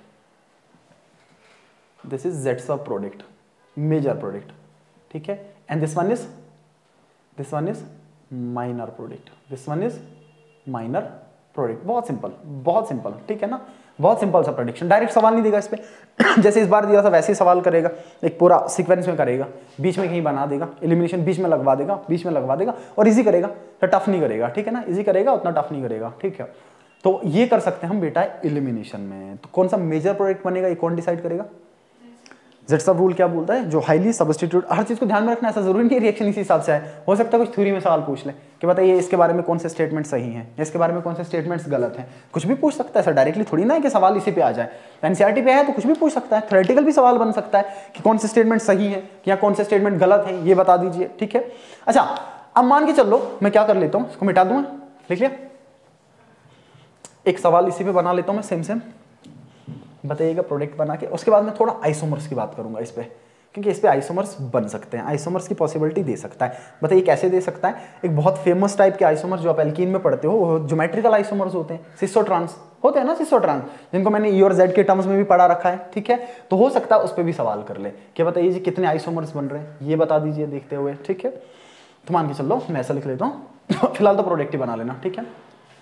this is Saytzeff product, major product, ठीक है। And this one is this one is minor product, this one is minor product. बहुत सिंपल, बहुत सिंपल, ठीक है ना, बहुत सिंपल सा प्रेडिक्शन। डायरेक्ट सवाल नहीं देगा इस पे जैसे इस बार दिया था वैसे ही सवाल करेगा, एक पूरा सीक्वेंस में करेगा, बीच में कहीं बना देगा, एलिमिनेशन बीच में लगवा देगा, बीच में लगवा देगा और इजी करेगा, तो टफ नहीं करेगा, ठीक है ना, इजी करेगा, उतना टफ नहीं करेगा, ठीक है। तो ये कर सकते हैं हम बेटा एलिमिनेशन में। तो कौन सा मेजर प्रोडक्ट बनेगा ये कौन डिसाइड करेगा, जेड सब रूल क्या बोलता है, जो हाईली सब्स्टिट्यूट, हर चीज को ध्यान में रखना, ऐसा जरूरी नहीं है रिएक्शन इसी हिसाब से है। हो सकता है कुछ थ्योरी में सवाल पूछ ले कि बताइए इसके बारे में कौन से स्टेटमेंट सही हैं, इसके बारे में कौन से स्टेटमेंट्स गलत हैं, कुछ भी पूछ सकता है सर। डायरेक्टली थोड़ी ना है कि सवाल इसी पे आ जाए। एनसीईआरटी पे है तो कुछ भी पूछ सकता है, थ्योरेटिकल भी सवाल बन सकता है कि कौन से स्टेटमेंट सही है या कौन से स्टेटमेंट गलत है, ये बता दीजिए, ठीक है। अच्छा अब मान के चलो मैं क्या कर लेता हूँ, इसको मिटा दूंगा, लिख लिया, एक सवाल इसी पे बना लेता हूँ मैं, सेम सेम बताइएगा प्रोडक्ट बना के। उसके बाद मैं थोड़ा आइसोमर्स की बात करूंगा इस पे, क्योंकि इस पे आइसोमर्स बन सकते हैं, आइसोमर्स की पॉसिबिलिटी दे सकता है। बताइए कैसे दे सकता है, एक बहुत फेमस टाइप के आइसोमर्स जो आप एल्कीन में पढ़ते हो वो ज्योमेट्रिकल आइसोमर्स होते हैं, सिसो ट्रांस होते हैं ना, सिसो ट्रांस, जिनको मैंने ई और जेड के टर्म्स में भी पढ़ा रखा है, ठीक है। तो हो सकता है उस पर भी सवाल कर ले कि बताइए जी कितने आइसोमर्स बन रहे हैं, ये बता दीजिए देखते हुए, ठीक है। तो मान के चलो मैं ऐसा लिख लेता हूँ फिलहाल तो प्रोडक्ट ही बना लेना, ठीक है।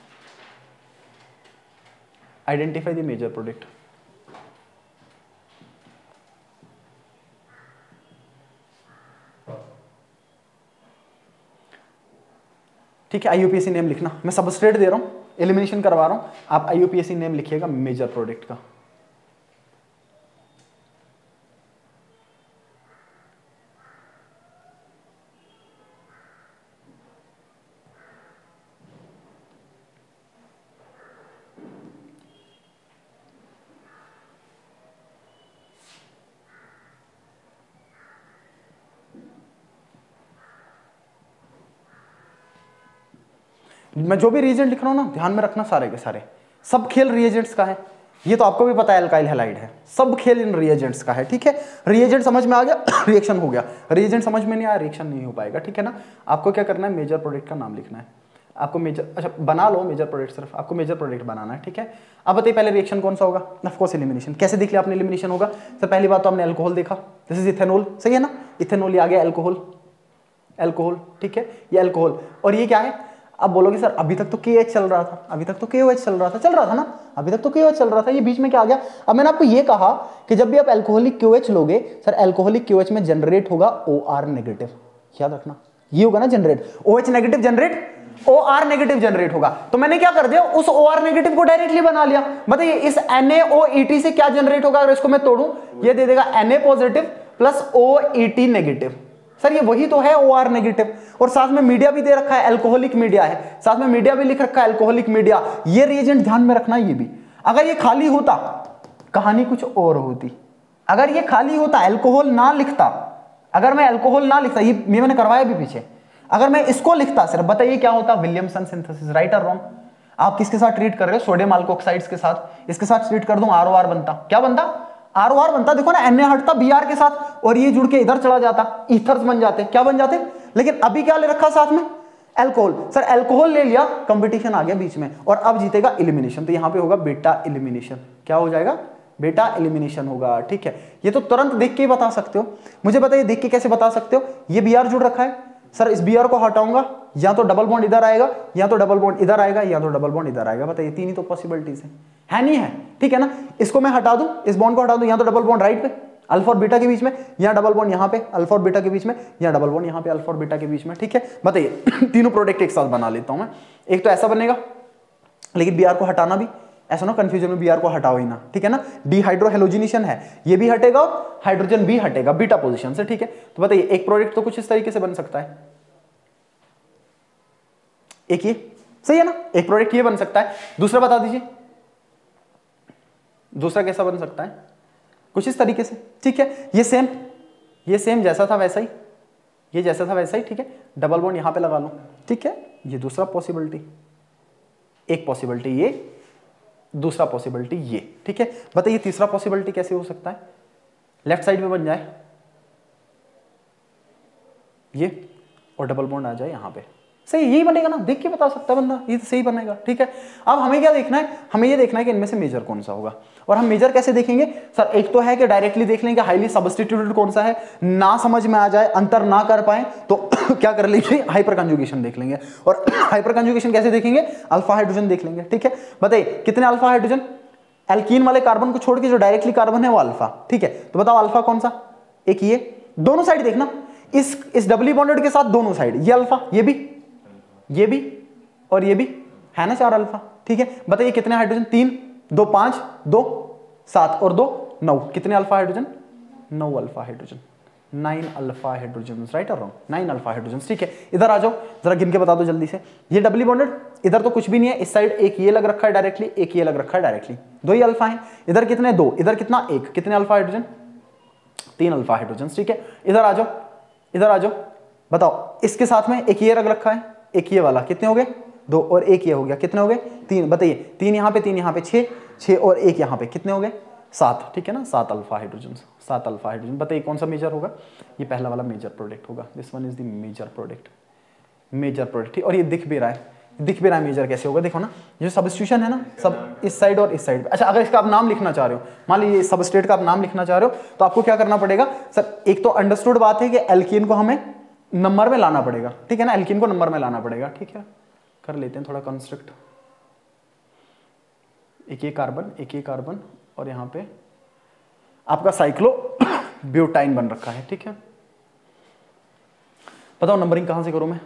आइडेंटिफाई द मेजर प्रोडक्ट, ठीक है। आईयूपीएसी नेम लिखना, मैं सबस्ट्रेट दे रहा हूं, एलिमिनेशन करवा रहा हूं, आप आईयूपीएसी नेम लिखिएगा मेजर प्रोडक्ट का। मैं जो भी रिएजेंट लिख रहा हूं ना ध्यान में रखना, सारे के सारे, सब खेल रिएजेंट्स का है, ये तो आपको भी पता है अल्काइल हैलाइड है, सब खेल इन रिएजेंट्स का है, ठीक है। रिएजेंट समझ में आ गया रिएक्शन हो गया, रिएजेंट समझ में नहीं आया रिएक्शन नहीं हो पाएगा, ठीक है ना। आपको क्या करना है, मेजर प्रोडक्ट का नाम लिखना है आपको, मेजर, अच्छा बना लो मेजर प्रोडक्ट, सिर्फ आपको मेजर प्रोडक्ट बनाना है, ठीक है। अब बताइए पहले रिएक्शन कौन सा होगा, ऑफ कोर्स एलिमिनेशन। कैसे देख लिया आपने एलिमिनेशन होगा, तो पहली बात तो हमने अल्कोहल देखा, दिस इज इथेनॉल, सही है ना, इथेनॉल ये आ गया, अल्कोहल, अल्कोहल, ठीक है, ये अल्कोहल, और ये क्या है। अब बोलोगे सर अभी तक तो के एच चल रहा था, अभी तक तो के ओ एच चल रहा था, चल रहा था ना, अभी तक तो के ओ एच चल रहा था, ये बीच में क्या आ गया। अब मैंने आपको ये कहा कि जब भी आप अल्कोहलिक के ओ एच लोगे sir, alcoholic K O H में जनरेट होगा ओ आर नेगेटिव, याद रखना, ये होगा ना generate, O H negative generate, O R negative generate होगा। तो मैंने क्या कर दिया, उस ओ आर नेगेटिव को डायरेक्टली बना लिया। बताइए इस N A O E T से क्या जनरेट होगा, अगर इसको मैं तोड़ूं, ये दे देगा Na positive plus O E T negative. Sir ये वही तो है ओ आर नेगेटिव, और साथ में मीडिया भी दे रखा है, अल्कोहलिक मीडिया है, साथ में मीडिया भी लिख रखा है, अल्कोहलिक मीडिया। ये रिएजेंट ध्यान में रखना, ये भी अगर ये खाली होता कहानी कुछ और होती, अगर ये खाली होता अल्कोहल ना लिखता, अगर मैं अल्कोहल ना लिखता, ये मैंने करवाया भी पीछे, अगर मैं इसको लिखता सिर्फ, बताइए क्या होता, विलियमसन सिंथेसिस, राइट और रॉन्ग? आप किसके साथ ट्रीट कर रहे हो? सोडियम अल्कोक्साइड्स के साथ। इसके साथ ट्रीट कर दूं आर ओ आर बनता, क्या बनता? आर ओ आर बनता। देखो ना, एन ए हटता बी आर के साथ और ये जुड़ के इधर चला जाता, ईथर्स बन जाते, क्या बन जाते? लेकिन अभी क्या ले रखा साथ में? अल्कोहल। सर अल्कोहल ले लिया, कंपटीशन आ गया बीच में, और अब जीतेगा एलिमिनेशन, तो यहां पे होगा बेटा एलिमिनेशन। क्या हो जाएगा? बेटा एलिमिनेशन होगा। ठीक है, ये तो तुरंत देख के ही बता सकते हो। मुझे बताइए देख के कैसे बता सकते हो? ये बी आर जुड़ रखा है, सर इस बी आर को हटाऊंगा, या तो डबल बॉन्ड इधर आएगा, या तो डबल बॉन्ड इधर आएगा, या तो डबल बॉन्ड इधर आएगा। बताइए, तीन ही तो पॉसिबिलिटीज है, है नहीं है? ठीक है ना, इसको मैं हटा दूं, इस बॉन्ड को हटा दूं, या तो डबल बॉन्ड राइट पे अल्फा और बीटा के बीच में, या डबल बॉन्ड यहाँ पे अल्फा और बीटा के बीच में, या डबल बॉन्ड यहाँ पे अल्फा और बीटा के बीच में। ठीक है, बताइए तीनों प्रोडक्ट एक साथ बना लेता हूं मैं। एक तो ऐसा बनेगा, लेकिन बी आर को हटाना भी, ऐसा ना कंफ्यूजन में बी आर को हटाओ ही ना। ठीक है ना, डिहाइड्रोहेलोजिनेशन है, ये भी हटेगा और हाइड्रोजन भी हटेगा बीटा पोजीशन से। ठीक है, तो बताइए एक प्रोडक्ट तो कुछ इस तरीके से बन सकता है, एक ये सही है ना, एक प्रोडक्ट ये बन सकता है। दूसरा बता दीजिए, दूसरा कैसा बन सकता है? कुछ इस तरीके से। ठीक है, ये सेम, ये सेम जैसा था वैसा ही, ये जैसा था वैसा ही। ठीक है, डबल बॉन्ड यहां पे लगा लो। ठीक है, ये दूसरा पॉसिबिलिटी, एक पॉसिबिलिटी ये, दूसरा पॉसिबिलिटी ये। ठीक है, बताइए तीसरा पॉसिबिलिटी कैसे हो सकता है? लेफ्ट साइड में बन जाए ये, और डबल बॉन्ड आ जाए यहां पे, सही यही बनेगा ना, देख के बता सकता है बंदा, ये सही बनेगा। ठीक है, अब हमें क्या देखना है? हमें ये देखना है कि इनमें से मेजर कौन सा होगा। और हम मेजर कैसे देखेंगे? सर एक तो है कि डायरेक्टली देख लेंगे हाईली सब्स्टिट्यूटेड कौन सा है, ना समझ में आ जाए, अंतर ना कर पाए, तो क्या कर लेंगे? हाइपर कंजुगेशन देख लेंगे। और हाइपर कंजुगेशन कैसे देखेंगे? अल्फा हाइड्रोजन देख लेंगे। ठीक है, बताइए कितने अल्फा हाइड्रोजन? एल्कीन वाले कार्बन को छोड़ के जो डायरेक्टली कार्बन है वो अल्फा। ठीक है, तो बताओ अल्फा कौन सा? एक ये, दोनों साइड देखना, इस इस डबली बॉन्डेड के साथ दोनों साइड, ये अल्फा, ये भी, ये भी, और ये भी, है ना चार अल्फा। ठीक है, बताइए कितने हाइड्रोजन? तीन, दो पांच, दो सात, और दो नौ, कितने अल्फा हाइड्रोजन? नौ alpha hydrogen, nine alpha hydrogen, right और रॉन्ग? Nine alpha hydrogen. ठीक है, इधर आ जाओ, जरा गिन के बता दो जल्दी से। ये डबली बॉन्डेड, इधर तो कुछ भी नहीं है, इस साइड एक ये लग रखा है डायरेक्टली, एक ये लग रखा है डायरेक्टली, दो ही अल्फा है। इधर कितने? दो, इधर कितना? एक, कितने अल्फा हाइड्रोजन? तीन अल्फा हाइड्रोजन। ठीक है, इधर आ जाओ, इधर आ जाओ, बताओ इसके साथ में एक ये लग रखा है, एक ये वाला, कितने हो गए? दो, और एक ये हो गया, कितने हो गए? तीन। बताइए तीन यहाँ पे, तीन यहाँ पे, छः, छः और एक यहाँ पे, कितने हो गए? सात। ठीक है ना, सात अल्फा हाइड्रोजन, सात अल्फा हाइड्रोजन। बताइए कौन सा मेजर होगा? ये पहला वाला मेजर प्रोडक्ट होगा, this one is the major product, major product. और ये दिख भी रहा है, दिख भी रहा है मेजर कैसे होगा, देखो ना, जो सब्स्टिट्यूशन है ना, सब इस साइड और इस साइड पे। अच्छा, अगर इसका आप नाम लिखना चाह रहे हो, मान लीजिए सबस्ट्रेट का आप नाम लिखना चाह रहे हो, तो आपको क्या करना पड़ेगा? सर एक तो अंडरस्टूड बात है कि एल्कीन को हमें नंबर में लाना पड़ेगा। ठीक है ना, एल्कीन को नंबर में लाना पड़ेगा। ठीक है, कर लेते हैं थोड़ा कंस्ट्रक्ट, एक ये कार्बन, एक ये कार्बन, और यहां पे आपका साइक्लो ब्यूटाइन बन रखा है। ठीक है, बताओ नंबरिंग कहां से करूं मैं?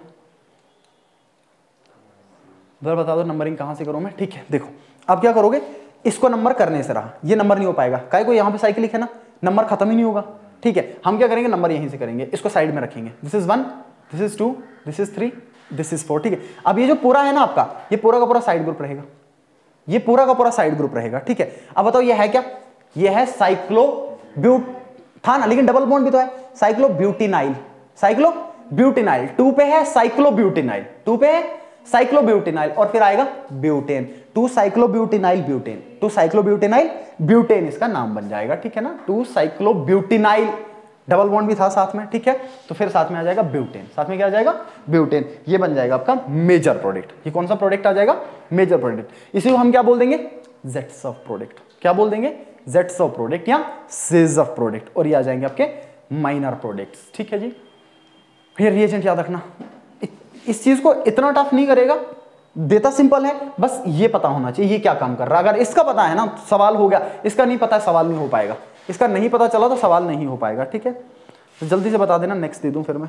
जरा बता दो नंबरिंग कहां से करूं मैं? ठीक है, देखो अब क्या करोगे, इसको नंबर करने से रहा, ये नंबर नहीं हो पाएगा, काहे को? यहां पे साइक्लिक है ना, नंबर खत्म ही नहीं होगा। ठीक है, हम क्या करेंगे? नंबर यहीं से करेंगे, इसको साइड में रखेंगे, this is one, this is two, this is three, this is four. ठीक है, अब ये जो पूरा है ना आपका, ये पूरा का पूरा साइड ग्रुप रहेगा, ये पूरा का पूरा साइड ग्रुप रहेगा। ठीक है, अब बताओ ये है क्या? ये है साइक्लो ब्यूट, था ना, लेकिन डबल बॉन्ड भी तो है, cyclobutenyl, cyclobutenyl, two पे है साइक्लो ब्यूटिनाइल, टू पे है साइक्लो ब्यूटिनाइल, और फिर आएगा butane, two cyclobutenyl butane, two cyclobutenyl butane इसका नाम बन जाएगा। ठीक है ना, two cyclobutenyl, double bond भी था साथ में। ठीक है, तो फिर साथ में आ जाएगा ब्यूटेन, साथ में क्या आ जाएगा? ब्यूटेन। ये बन जाएगा आपका मेजर प्रोडक्ट। ये कौन सा प्रोडक्ट आ जाएगा? Major product. इसी को हम क्या बोल देंगे? Saytzeff product. क्या बोल देंगे? जेट्स ऑफ प्रोडक्ट या सेज ऑफ प्रोडक्ट। और ये आ जाएंगे आपके माइनर प्रोडक्ट्स। ठीक है जी, फिर रिएजेंट याद रखना, इस चीज को इतना टफ नहीं करेगा, देता सिंपल है, बस ये पता होना चाहिए ये क्या काम कर रहा है। अगर इसका पता है ना, सवाल हो गया, इसका नहीं पता है, सवाल नहीं हो पाएगा, इसका नहीं पता चला तो सवाल नहीं हो पाएगा। ठीक है, तो जल्दी से बता देना, नेक्स्ट दे दूं फिर मैं।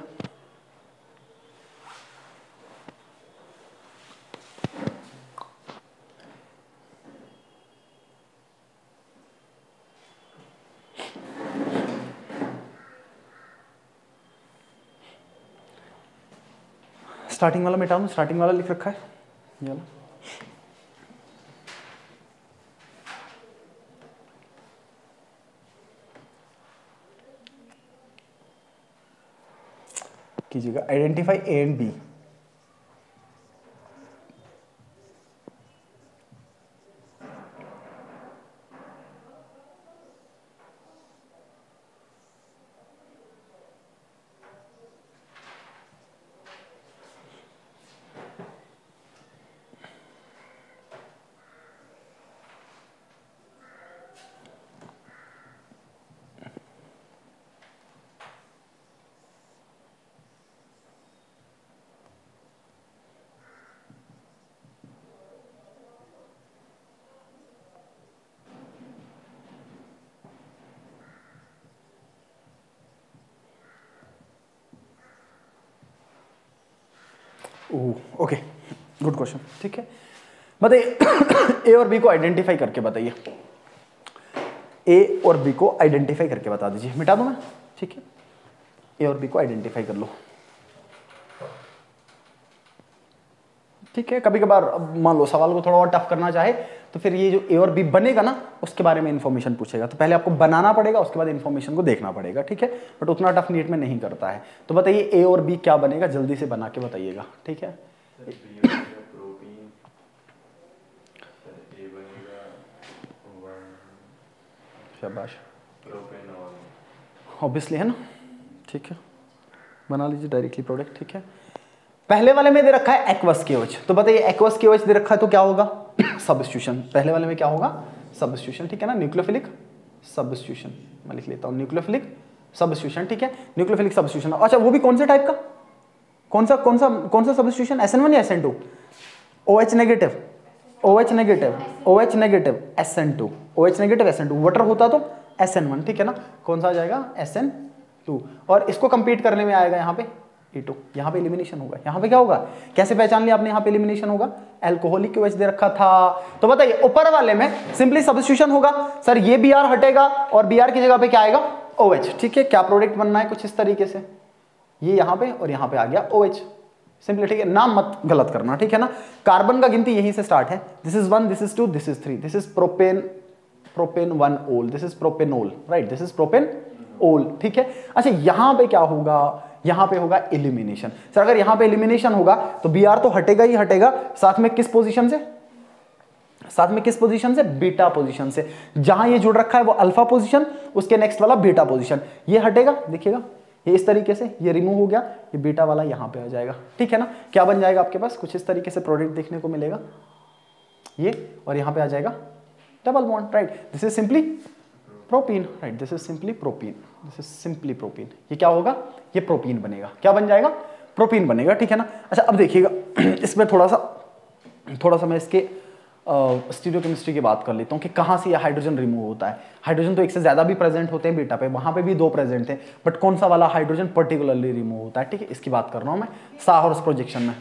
स्टार्टिंग वाला मिटा दूं, स्टार्टिंग वाला लिख रखा है ये वाला। कीजिएगा, identify A and B. Okay, good question. ठीक है, बताइए ए और बी को आइडेंटिफाई करके बताइए, ए और बी को आइडेंटिफाई करके बता दीजिए। मिटा दूं मैं? ठीक है, ए और बी को आइडेंटिफाई कर लो। ठीक है, कभी कभार मान लो सवाल को थोड़ा और टफ करना चाहे तो फिर ये जो ए और बी बनेगा ना उसके बारे में इंफॉर्मेशन पूछेगा, तो पहले आपको बनाना पड़ेगा, उसके बाद इंफॉर्मेशन को देखना पड़ेगा। ठीक है, बट उतना टफ नीट में नहीं करता है। तो बताइए ए और बी क्या बनेगा, जल्दी से बना के बताइएगा। ठीक है, शाबाश, ऑब्वियसली है ना। ठीक है, बना लीजिए डायरेक्टली प्रोडक्ट। ठीक है, पहले वाले में दे रखा है एक्वस केओएच, तो बताइए एक्वस केओएच दे रखा है तो क्या होगा, सब्स्टिट्यूशन। पहले वाले में क्या होगा, सब्स्टिट्यूशन। ठीक है ना, न्यूक्लियोफिलिक सब्स्टिट्यूशन, मैं लिख लेता हूं न्यूक्लियोफिलिक सब्स्टिट्यूशन। ठीक है, न्यूक्लियोफिलिक सब्स्टिट्यूशन। अच्छा, वो भी कौन से टाइप का, कौन सा कौन सा कौन सा सब्स्टिट्यूशन, एस एन वन या S N two? OH negative, OH negative, OH negative, S N two, OH negative, S N two. Water होता तो एस एन वन। ठीक है ना, कौन सा आ जाएगा, एस एन टू। और इसको कंप्लीट करने में आएगा यहाँ पे ई टू, यहाँ पे एलिमिनेशन होगा। यहाँ पे क्या होगा, कैसे पहचान लिया आपने, यहाँ पे एलिमिनेशन होगा, अल्कोहलिक OH दे रखा था। तो बताइए ऊपर वाले में सिंपली सब्स्टिट्यूशन होगा, सर ये बी आर हटेगा और बी आर की जगह पे क्या आएगा, OH। ठीक है, क्या प्रोडक्ट बनना है, कुछ इस तरीके से, ये यहाँ पे और यहाँ पे आ गया OH सिंपली। ठीक है, नाम मत गलत करना। ठीक है ना, कार्बन का गिनती यहीं से स्टार्ट है, this is one, this is two, this is three, this is propane, propane one ol, this is propanol, right, this is propane ol. ठीक है, अच्छा यहां पे क्या होगा, यहां पे होगा एलिमिनेशन। सर अगर यहां पे एलिमिनेशन होगा तो बी आर तो हटेगा ही हटेगा, साथ में किस पोजीशन से, साथ में किस पोजीशन से, बीटा पोजीशन से। जहां ये जुड़ रखा है वो अल्फा पोजीशन, उसके नेक्स्ट वाला बीटा पोजीशन, ये हटेगा, देखिएगा ये इस तरीके से, ये रिमूव हो गया, ये बीटा वाला यहां पे आ जाएगा। ठीक है ना, क्या बन जाएगा आपके पास, कुछ इस तरीके से प्रोडक्ट देखने को मिलेगा, ये, और यहां पे आ जाएगा double bond, right, this is simply propene, right, this is simply propene, this is simply propene. ये क्या होगा, ये प्रोपीन बनेगा, क्या बन जाएगा, प्रोपीन बनेगा। ठीक है ना, अच्छा अब देखिएगा इसमें थोड़ा सा थोड़ा सा मैं इसके स्टीरियोकेमिस्ट्री की बात कर लेता हूँ कि कहाँ से ये हाइड्रोजन रिमूव होता है। हाइड्रोजन तो एक से ज्यादा भी प्रेजेंट होते हैं बीटा पे, वहां पे भी दो प्रेजेंट थे, बट कौन सा वाला हाइड्रोजन पर्टिकुलरली रिमूव होता है। ठीक है, इसकी बात कर रहा हूँ मैं साहॉर्स प्रोजेक्शन में,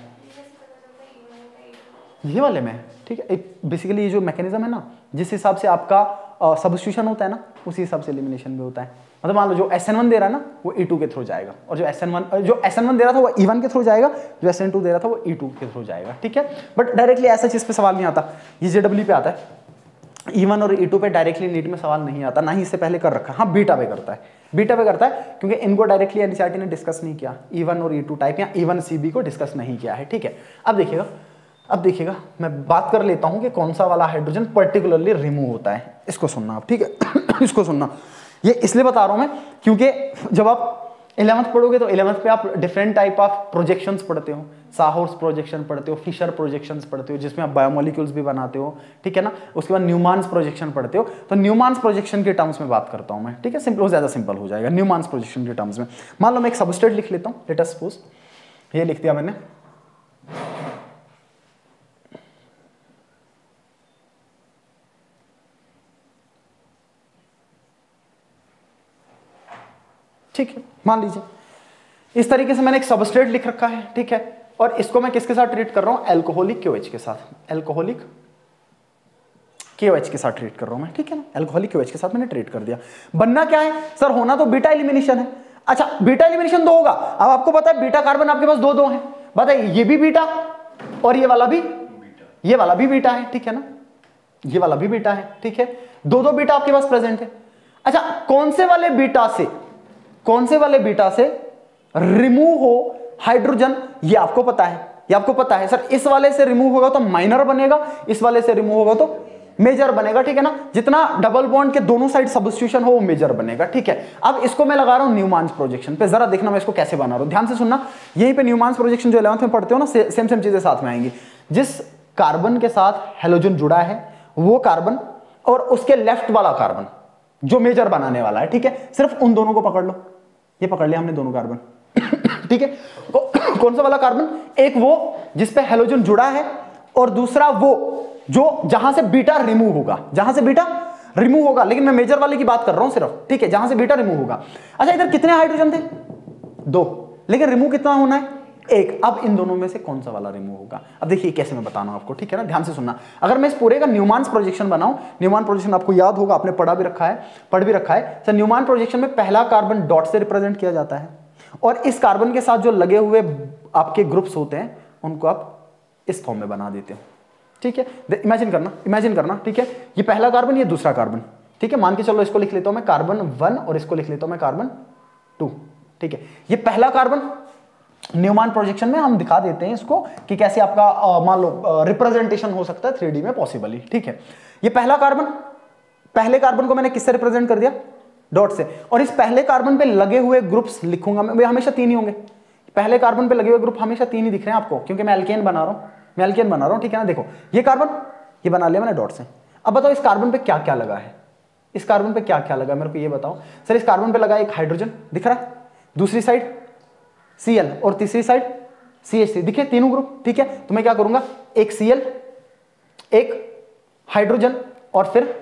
ये वाले में। ठीक है, बेसिकली ये जो मैकेनिज्म है ना, जिस हिसाब से आपका सब्स्टिट्यूशन होता है ना, उसी हिसाब से एलिमिनेशन भी होता है। मतलब मान लो जो एस एन वन दे रहा है ना वो ई टू के थ्रू जाएगा, और जो एस एन वन जो एस एन वन दे रहा था वो ई वन के थ्रू जाएगा, जो एस एन टू दे रहा था वो ई टू के थ्रू जाएगा। ठीक है, बट डायरेक्टली ऐसा चीज पे सवाल नहीं आता, ये जे डब्ल्यू पे आता है, ई वन और ई टू पे डायरेक्टली नीट में सवाल नहीं आता, ना ही इससे पहले कर रखा है। हाँ, बीटा पे करता है, बीटा पे करता है क्योंकि इनको डायरेक्टली एनसीईआरटी ने डिस्कस नहीं किया, ई वन और ई टू टाइप या ई वन सी बी को डिस्कस नहीं किया है। ठीक है, अब देखिएगा अब देखिएगा मैं बात कर लेता हूं कि कौन सा वाला हाइड्रोजन पर्टिकुलरली रिमूव होता है। इसको सुनना आप, ठीक है इसको सुनना, ये इसलिए बता रहा हूं मैं क्योंकि जब आप इलेवंथ पढ़ोगे तो इलेवंथ पे आप डिफरेंट टाइप ऑफ प्रोजेक्शंस पढ़ते हो, साहॉर्स प्रोजेक्शन पढ़ते हो, फिशर प्रोजेक्शंस पढ़ते हो जिसमें आप बायोमोलिक्यूल्स भी बनाते हो। ठीक है ना, उसके बाद न्यूमान्स प्रोजेक्शन पढ़ते हो, तो न्यूमान्स प्रोजेक्शन के टर्म्स में बात करता हूं मैं। ठीक है, सिंपल, ज्यादा सिंपल हो जाएगा न्यूमान्स प्रोजेक्शन के टर्म्स में। मान लो मैं एक सबस्ट्रेट लिख लेता हूं, लेट अस सपोज ये लिख दिया मैंने, ठीक है, मान लीजिए इस तरीके से मैंने एक सबस्ट्रेट लिख रखा है। ठीक है, और इसको मैं किसके साथ ट्रीट कर रहा हूं, अल्कोहलिक केओएच के साथ, अल्कोहलिक केओएच के साथ ट्रीट कर रहा हूं मैं। ठीक है ना, अल्कोहलिक केओएच के साथ मैंने ट्रीट कर दिया। बनना क्या है सर, होना तो बीटा एलिमिनेशन है। अच्छा, बीटा एलिमिनेशन दो होगा, अब आपको पता है बीटा कार्बन आपके पास दो दो हैं, बताइए ये भी बीटा और ये वाला भी बीटा, ये वाला भी बीटा है। ठीक है ना, ये वाला भी बीटा है। ठीक है, दो दो बीटा आपके पास प्रेजेंट है। अच्छा, कौन से वाले बीटा से कौन से वाले बीटा से रिमूव हो हाइड्रोजन, ये आपको पता है, ये आपको पता है सर इस वाले से रिमूव होगा तो माइनर बनेगा, इस वाले से रिमूव होगा तो मेजर बनेगा, ठीक है ना। जितना डबल बॉन्ड के दोनों साइड सब्स्टिट्यूशन हो वो मेजर बनेगा, ठीक है। अब इसको मैं लगा रहा हूं न्यूमान्स प्रोजेक्शन पे, जरा देखना मैं इसको कैसे बना रहा हूं, ध्यान से सुनना। यहीं पे न्यूमान्स प्रोजेक्शन जो इलेवंथ में पढ़ते हो ना, से, सेम सेम चीजें साथ में आएंगी। जिस कार्बन के साथ हेलोजन जुड़ा है वो कार्बन और उसके लेफ्ट वाला कार्बन जो मेजर बनाने वाला है, ठीक है, सिर्फ उन दोनों को पकड़ लो। ये पकड़ लिया हमने दोनों कार्बन, ठीक है। कौन सा वाला कार्बन? एक वो जिस पे हेलोजन जुड़ा है और दूसरा वो जो जहां से बीटा रिमूव होगा, जहां से बीटा रिमूव होगा, लेकिन मैं मेजर वाले की बात कर रहा हूं सिर्फ, ठीक है, जहां से बीटा रिमूव होगा। अच्छा इधर कितने हाइड्रोजन थे? दो, लेकिन रिमूव कितना होना है? एक। अब इन दोनों में से कौन सा वाला रिमूव होगा? अब देखिए कैसे मैं बताना आपको, ठीक है ना, ध्यान से सुनना। अगर मैं इस पूरे का न्यूमान्स प्रोजेक्शन बनाऊं, न्यूमान प्रोजेक्शन आपको याद होगा, आपने पढ़ा भी रखा है, पढ़ भी रखा है सर। न्यूमान प्रोजेक्शन में पहला कार्बन डॉट से रिप्रेजेंट किया जाता है और इस कार्बन के साथ जो लगे हुए आपके ग्रुप्स होते हैं उनको आप इस फॉर्म में बना देते हो, ठीक है। इमेजिन करना, इमेजिन करना, ठीक है। ये पहला कार्बन, ये दूसरा कार्बन, ठीक है। मान के चलो इसको लिख लेता हूं मैं कार्बन वन और इसको लिख लेता हूं मैं कार्बन टू, ठीक है। ये पहला कार्बन न्यूमान प्रोजेक्शन में हम दिखा देते हैं इसको कि कैसे आपका मान लो रिप्रेजेंटेशन हो सकता है थ्री डी में पॉसिबली, ठीक है। ये पहला कार्बन, पहले कार्बन को मैंने किससे रिप्रेजेंट कर दिया? डॉट से। और इस पहले कार्बन पे लगे हुए ग्रुप्स लिखूंगा मैं, वे हमेशा तीन ही होंगे। पहले कार्बन पे लगे हुए ग्रुप हमेशा तीन ही दिख रहे हैं आपको, क्योंकि मैं एल्केन बना रहा हूं, मैं एल्केन बना रहा हूं, ठीक है ना। देखो ये कार्बन, ये बना लिया मैंने डॉट से। अब बताओ इस कार्बन पे क्या क्या लगा है? इस कार्बन पे क्या क्या लगा मेरे को ये बताओ। सर इस कार्बन पे लगा एक हाइड्रोजन दिख रहा है, दूसरी साइड Cl और तीसरी साइड सी एच थ्री, दिखे तीनों ग्रुप, ठीक है। तो मैं क्या करूंगा, एक Cl, एक हाइड्रोजन और फिर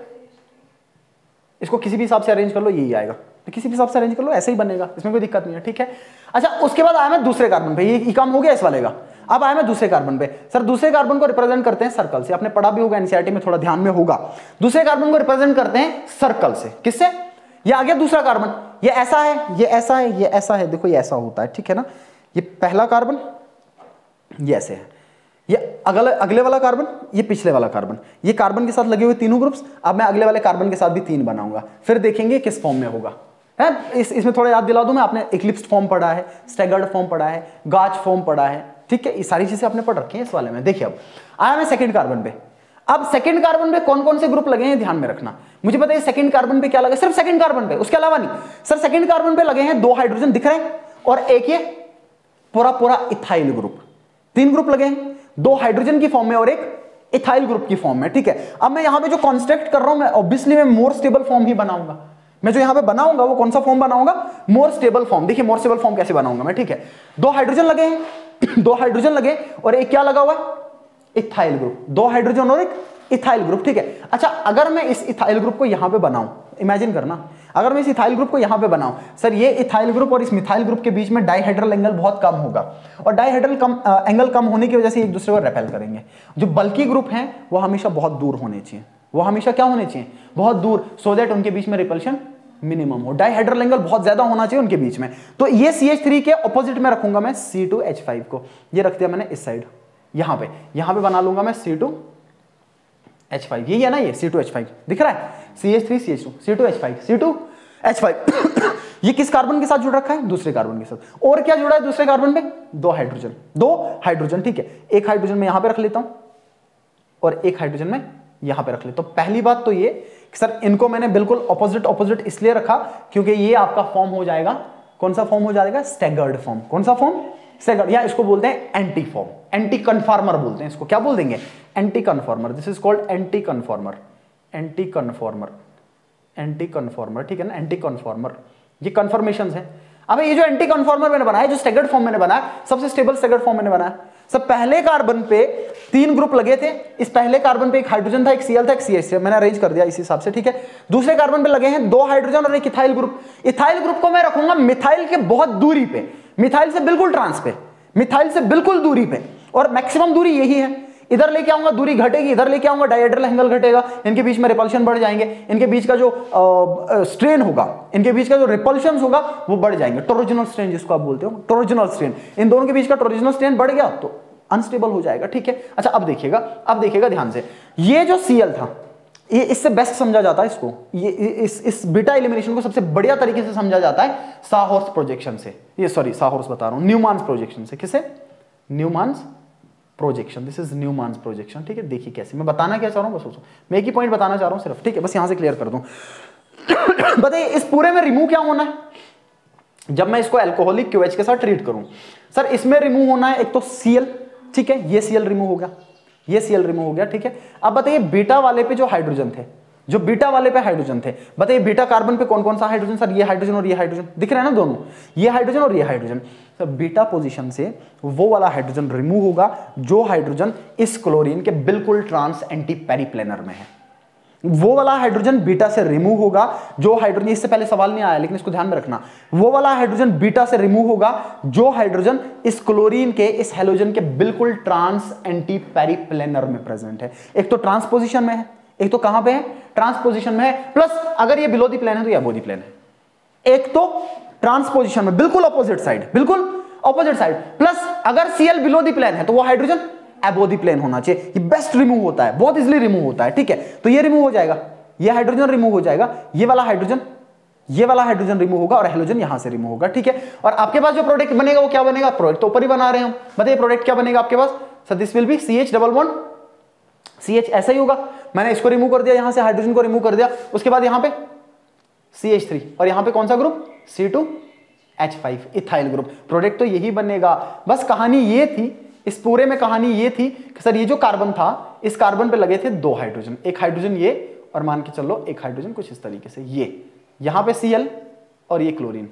इसको किसी भी हिसाब से अरेंज कर लो, यही आएगा। तो किसी भी हिसाब से अरेंज कर लो, ऐसे ही बनेगा, इसमें कोई दिक्कत नहीं है, ठीक है। अच्छा उसके बाद आया मैं दूसरे कार्बन पे, ये काम हो गया इस वाले का। अब आया मैं दूसरे कार्बन पे। सर दूसरे कार्बन को रिप्रेजेंट करते हैं सर्कल से, आपने पढ़ा भी होगा एनसीईआरटी में, थोड़ा ध्यान में होगा। दूसरे कार्बन को रिप्रेजेंट करते हैं सर्कल से, किससे? ये आ गया दूसरा कार्बन, ये ऐसा है, ये ऐसा है, ये ऐसा है, देखो ये ऐसा होता है, ठीक है ना। ये पहला कार्बन ये ऐसे है, ये अगले अगले वाला कार्बन, ये पिछले वाला कार्बन, ये कार्बन के साथ लगे हुए तीनों ग्रुप्स। अब मैं अगले वाले कार्बन के साथ भी तीन बनाऊंगा, फिर देखेंगे किस फॉर्म में होगा, है। इस इसमें थोड़ा याद दिला दूं मैं, आपने इक्लिप्स फॉर्म पढ़ा है, स्टैगर्ड फॉर्म पढ़ा है, गाज फॉर्म पढ़ा है, ठीक है। ये सारी चीजें आपने पढ़ रखी है इस वाले में। देखिए अब आया मैं सेकंड कार्बन पे। अब सेकंड कार्बन पे कौन कौन से ग्रुप लगे हैं ध्यान में रखना। मुझे पता है सेकंड कार्बन पे क्या लगा, सिर्फ सेकंड कार्बन पे, उसके अलावा नहीं। सर सेकंड कार्बन पे लगे हैं दो हाइड्रोजन दिख रहे हैं और एक ये पूरा पूरा इथाइल ग्रुप, तीन ग्रुप लगे हैं, दो हाइड्रोजन की फॉर्म में और एक इथाइल ग्रुप की फॉर्म में, ठीक है। अब मैं यहां पे जो कंस्ट्रक्ट कर रहा हूं, मैं ऑब्वियसली मैं मोर स्टेबल फॉर्म ही बनाऊंगा। मैं जो यहां पे बनाऊंगा वो कौन सा फॉर्म बनाऊंगा? More stable form. देखिए मोर स्टेबल फॉर्म कैसे बनाऊंगा मैं, ठीक है। दो हाइड्रोजन लगे हैं, दो हाइड्रोजन लगे और एक क्या लगा हुआ है? Ethyl group. दो हाइड्रोजन और एक इथाइल ग्रुप, ठीक है। अच्छा अगर मैं इस इथाइल ग्रुप को यहां पे बनाऊं, इमेजिन करना, अगर मैं इस इथाइल ग्रुप को यहां पे बनाऊं, सर ये इथाइल ग्रुप और इस मिथाइल ग्रुप के बीच में डाइहेड्रल एंगल बहुत कम होगा और डाइहेड्रल कम एंगल कम होने की वजह से एक दूसरे को रेपेल करेंगे। जो बल्कि ग्रुप हैं वो हमेशा बहुत दूर होने चाहिए, वो हमेशा क्या होने चाहिए? बहुत दूर, सो दैट उनके बीच में रिपल्शन मिनिमम हो, डाइहेड्रल एंगल बहुत ज्यादा होना चाहिए उनके बीच में। तो ये सी एच थ्री के ऑपोजिट में रखूंगा मैं सी टू एच फाइव को, ये रख दिया मैंने इस साइड, यहां पे यहां पे बना लूंगा मैं सी टू एच फाइव, यही है ना, ये सी टू एच फाइव दिख रहा है, C H three C H two, C two H five, C two H five. ये किस कार्बन के साथ जुड़ रखा है? दूसरे कार्बन के साथ। और क्या जुड़ा है दूसरे कार्बन पे? दो हाइड्रोजन, दो हाइड्रोजन, ठीक है। एक हाइड्रोजन मैं यहां पे रख लेता हूं और एक हाइड्रोजन मैं यहां पे रख लेता हूं। पहली बात तो ये सर इनको मैंने बिल्कुल ऑपोजिट ऑपोजिट इसलिए रखा क्योंकि ये आपका फॉर्म हो जाएगा, कौन सा फॉर्म हो जाएगा? Staggered form. कौन सा फॉर्म? स्टैगर्ड, या इसको बोलते हैं एंटी फॉर्म, एंटी कन्फॉर्मर बोलते हैं इसको। क्या बोल देंगे? Anti conformer. This is called anti conformer, anti conformer, anti conformer, ठीक है ना, एंटी कन्फॉर्मर। ये कन्फर्मेशंस है। अब ये जो एंटी कन्फॉर्मर मैंने बनाया, जो स्टैगर्ड फॉर्म मैंने बनाया, सबसे स्टेबल स्टैगर्ड फॉर्म मैंने बनाया। सब पहले कार्बन पे तीन ग्रुप लगे थे, इस पहले कार्बन पे एक हाइड्रोजन था, एक सीएल था, एक सीएच था, मैंने अरेंज कर दिया इस हिसाब से, ठीक है। दूसरे कार्बन पे लगे हैं दो हाइड्रोजन और एक इथाइल ग्रुप। इथाइल ग्रुप को मैं रखूंगा मिथाइल के बहुत दूरी पे, मिथाइल से बिल्कुल ट्रांस पे, मिथाइल से बिल्कुल दूरी पे, और मैक्सिमम दूरी यही है। इधर लेके आऊंगा दूरी घटेगी, इधर लेके आऊंगा डायहेड्रल एंगल घटेगा, इनके बीच में रिपल्शन बढ़ जाएंगे, इनके बीच का जो स्ट्रेन होगा, इनके बीच का जो रिपल्शंस होगा वो बढ़ जाएंगे। टोरोजनल स्ट्रेन जिसको आप बोलते हो, टोरोजनल स्ट्रेन, इन दोनों के बीच का टोरोजनल स्ट्रेन बढ़ गया तो अनस्टेबल हो जाएगा, ठीक है। अच्छा अब देखिएगा, अब देखिएगा ध्यान से, ये जो सीएल था, ये इससे बेस्ट समझा जाता है इसको, ये इस इस बीटा एलिमिनेशन को सबसे बढ़िया तरीके से समझा जाता है साहॉर्स प्रोजेक्शन से, ये सॉरी साहॉर्स बता रहा हूं, न्यूमान्स प्रोजेक्शन से। किसे? Newman's projection, this is Newman's projection. ठीक है, देखिए कैसे, मैं बताना क्या चाह रहा हूं बस सोचो, मैं एक ही पॉइंट बताना चाह रहा हूं सिर्फ। ठीक है, बस यहां से क्लियर कर दूं। बताइए इस पूरे में रिमूव क्या होना है जब मैं इसको अल्कोहलिक क्यूएच के साथ ट्रीट करूं? सर इसमें रिमूव होना है एक तो सीएल, ठीक है, ये सीएल रिमूव हो गया, ये सीएल रिमूव हो गया। ठीक है, अब बताइए बीटा वाले पे जो हाइड्रोजन थे, जो बीटा वाले पे हाइड्रोजन थे, बताइए बीटा कार्बन पे कौन कौन सा हाइड्रोजन? सर ये हाइड्रोजन और ये हाइड्रोजन दिख रहे हैं ना दोनों, ये हाइड्रोजन और ये हाइड्रोजन। सर बीटा पोजीशन से वो वाला हाइड्रोजन रिमूव होगा जो हाइड्रोजन इस क्लोरीन के बिल्कुल ट्रांस एंटी पेरिप्लेनर में है। वो वाला हाइड्रोजन बीटा से रिमूव होगा जो हाइड्रोजन, इससे पहले सवाल नहीं आया लेकिन इसको ध्यान में रखना, वो वाला हाइड्रोजन बीटा से रिमूव होगा जो हाइड्रोजन इस क्लोरीन के इस हैलोजन के बिल्कुल ट्रांस एंटी पेरिप्लेनर में प्रेजेंट है। एक तो ट्रांसपोजिशन में है, एक तो कहां पे है? ट्रांसपोजिशन में है, प्लस अगर ये बिलो द प्लेन है तो ये अबो द प्लेन है। एक तो ट्रांसपोजिशन में बिल्कुल अपोजिट साइड, बिल्कुल अपोजिट साइड, प्लस अगर सीएल बिलो द प्लेन है तो वो हाइड्रोजन अबो द प्लेन होना चाहिए। ये बेस्ट रिमूव होता है, बहुत इजीली रिमूव होता है। ठीक है, तो ये रिमूव हो जाएगा, ये हाइड्रोजन रिमूव हो जाएगा, ये वाला हाइड्रोजन, ये वाला हाइड्रोजन रिमूव होगा और हेलोजन यहां से रिमूव होगा। ठीक है, और आपके पास जो प्रोडक्ट बनेगा वो क्या बनेगा? प्रोडक्ट तो ऊपर ही बना रहे हैं हम, बताइए प्रोडक्ट क्या बनेगा आपके पास? So this will be C H double bond C H, ऐसा ही होगा। मैंने इसको रिमूव कर दिया, यहां से हाइड्रोजन को रिमूव कर दिया, उसके बाद यहां पे सी एच थ्री और यहां पे कौन सा group? C two H five, ethyl group. Product तो यही बनेगा। बस कहानी ये थी, इस पूरे में कहानी ये थी कि सर ये जो कार्बन था, इस कार्बन पे लगे थे दो हाइड्रोजन, एक हाइड्रोजन ये और मान के चलो एक हाइड्रोजन कुछ इस तरीके से, ये यहां पे सीएल और ये क्लोरीन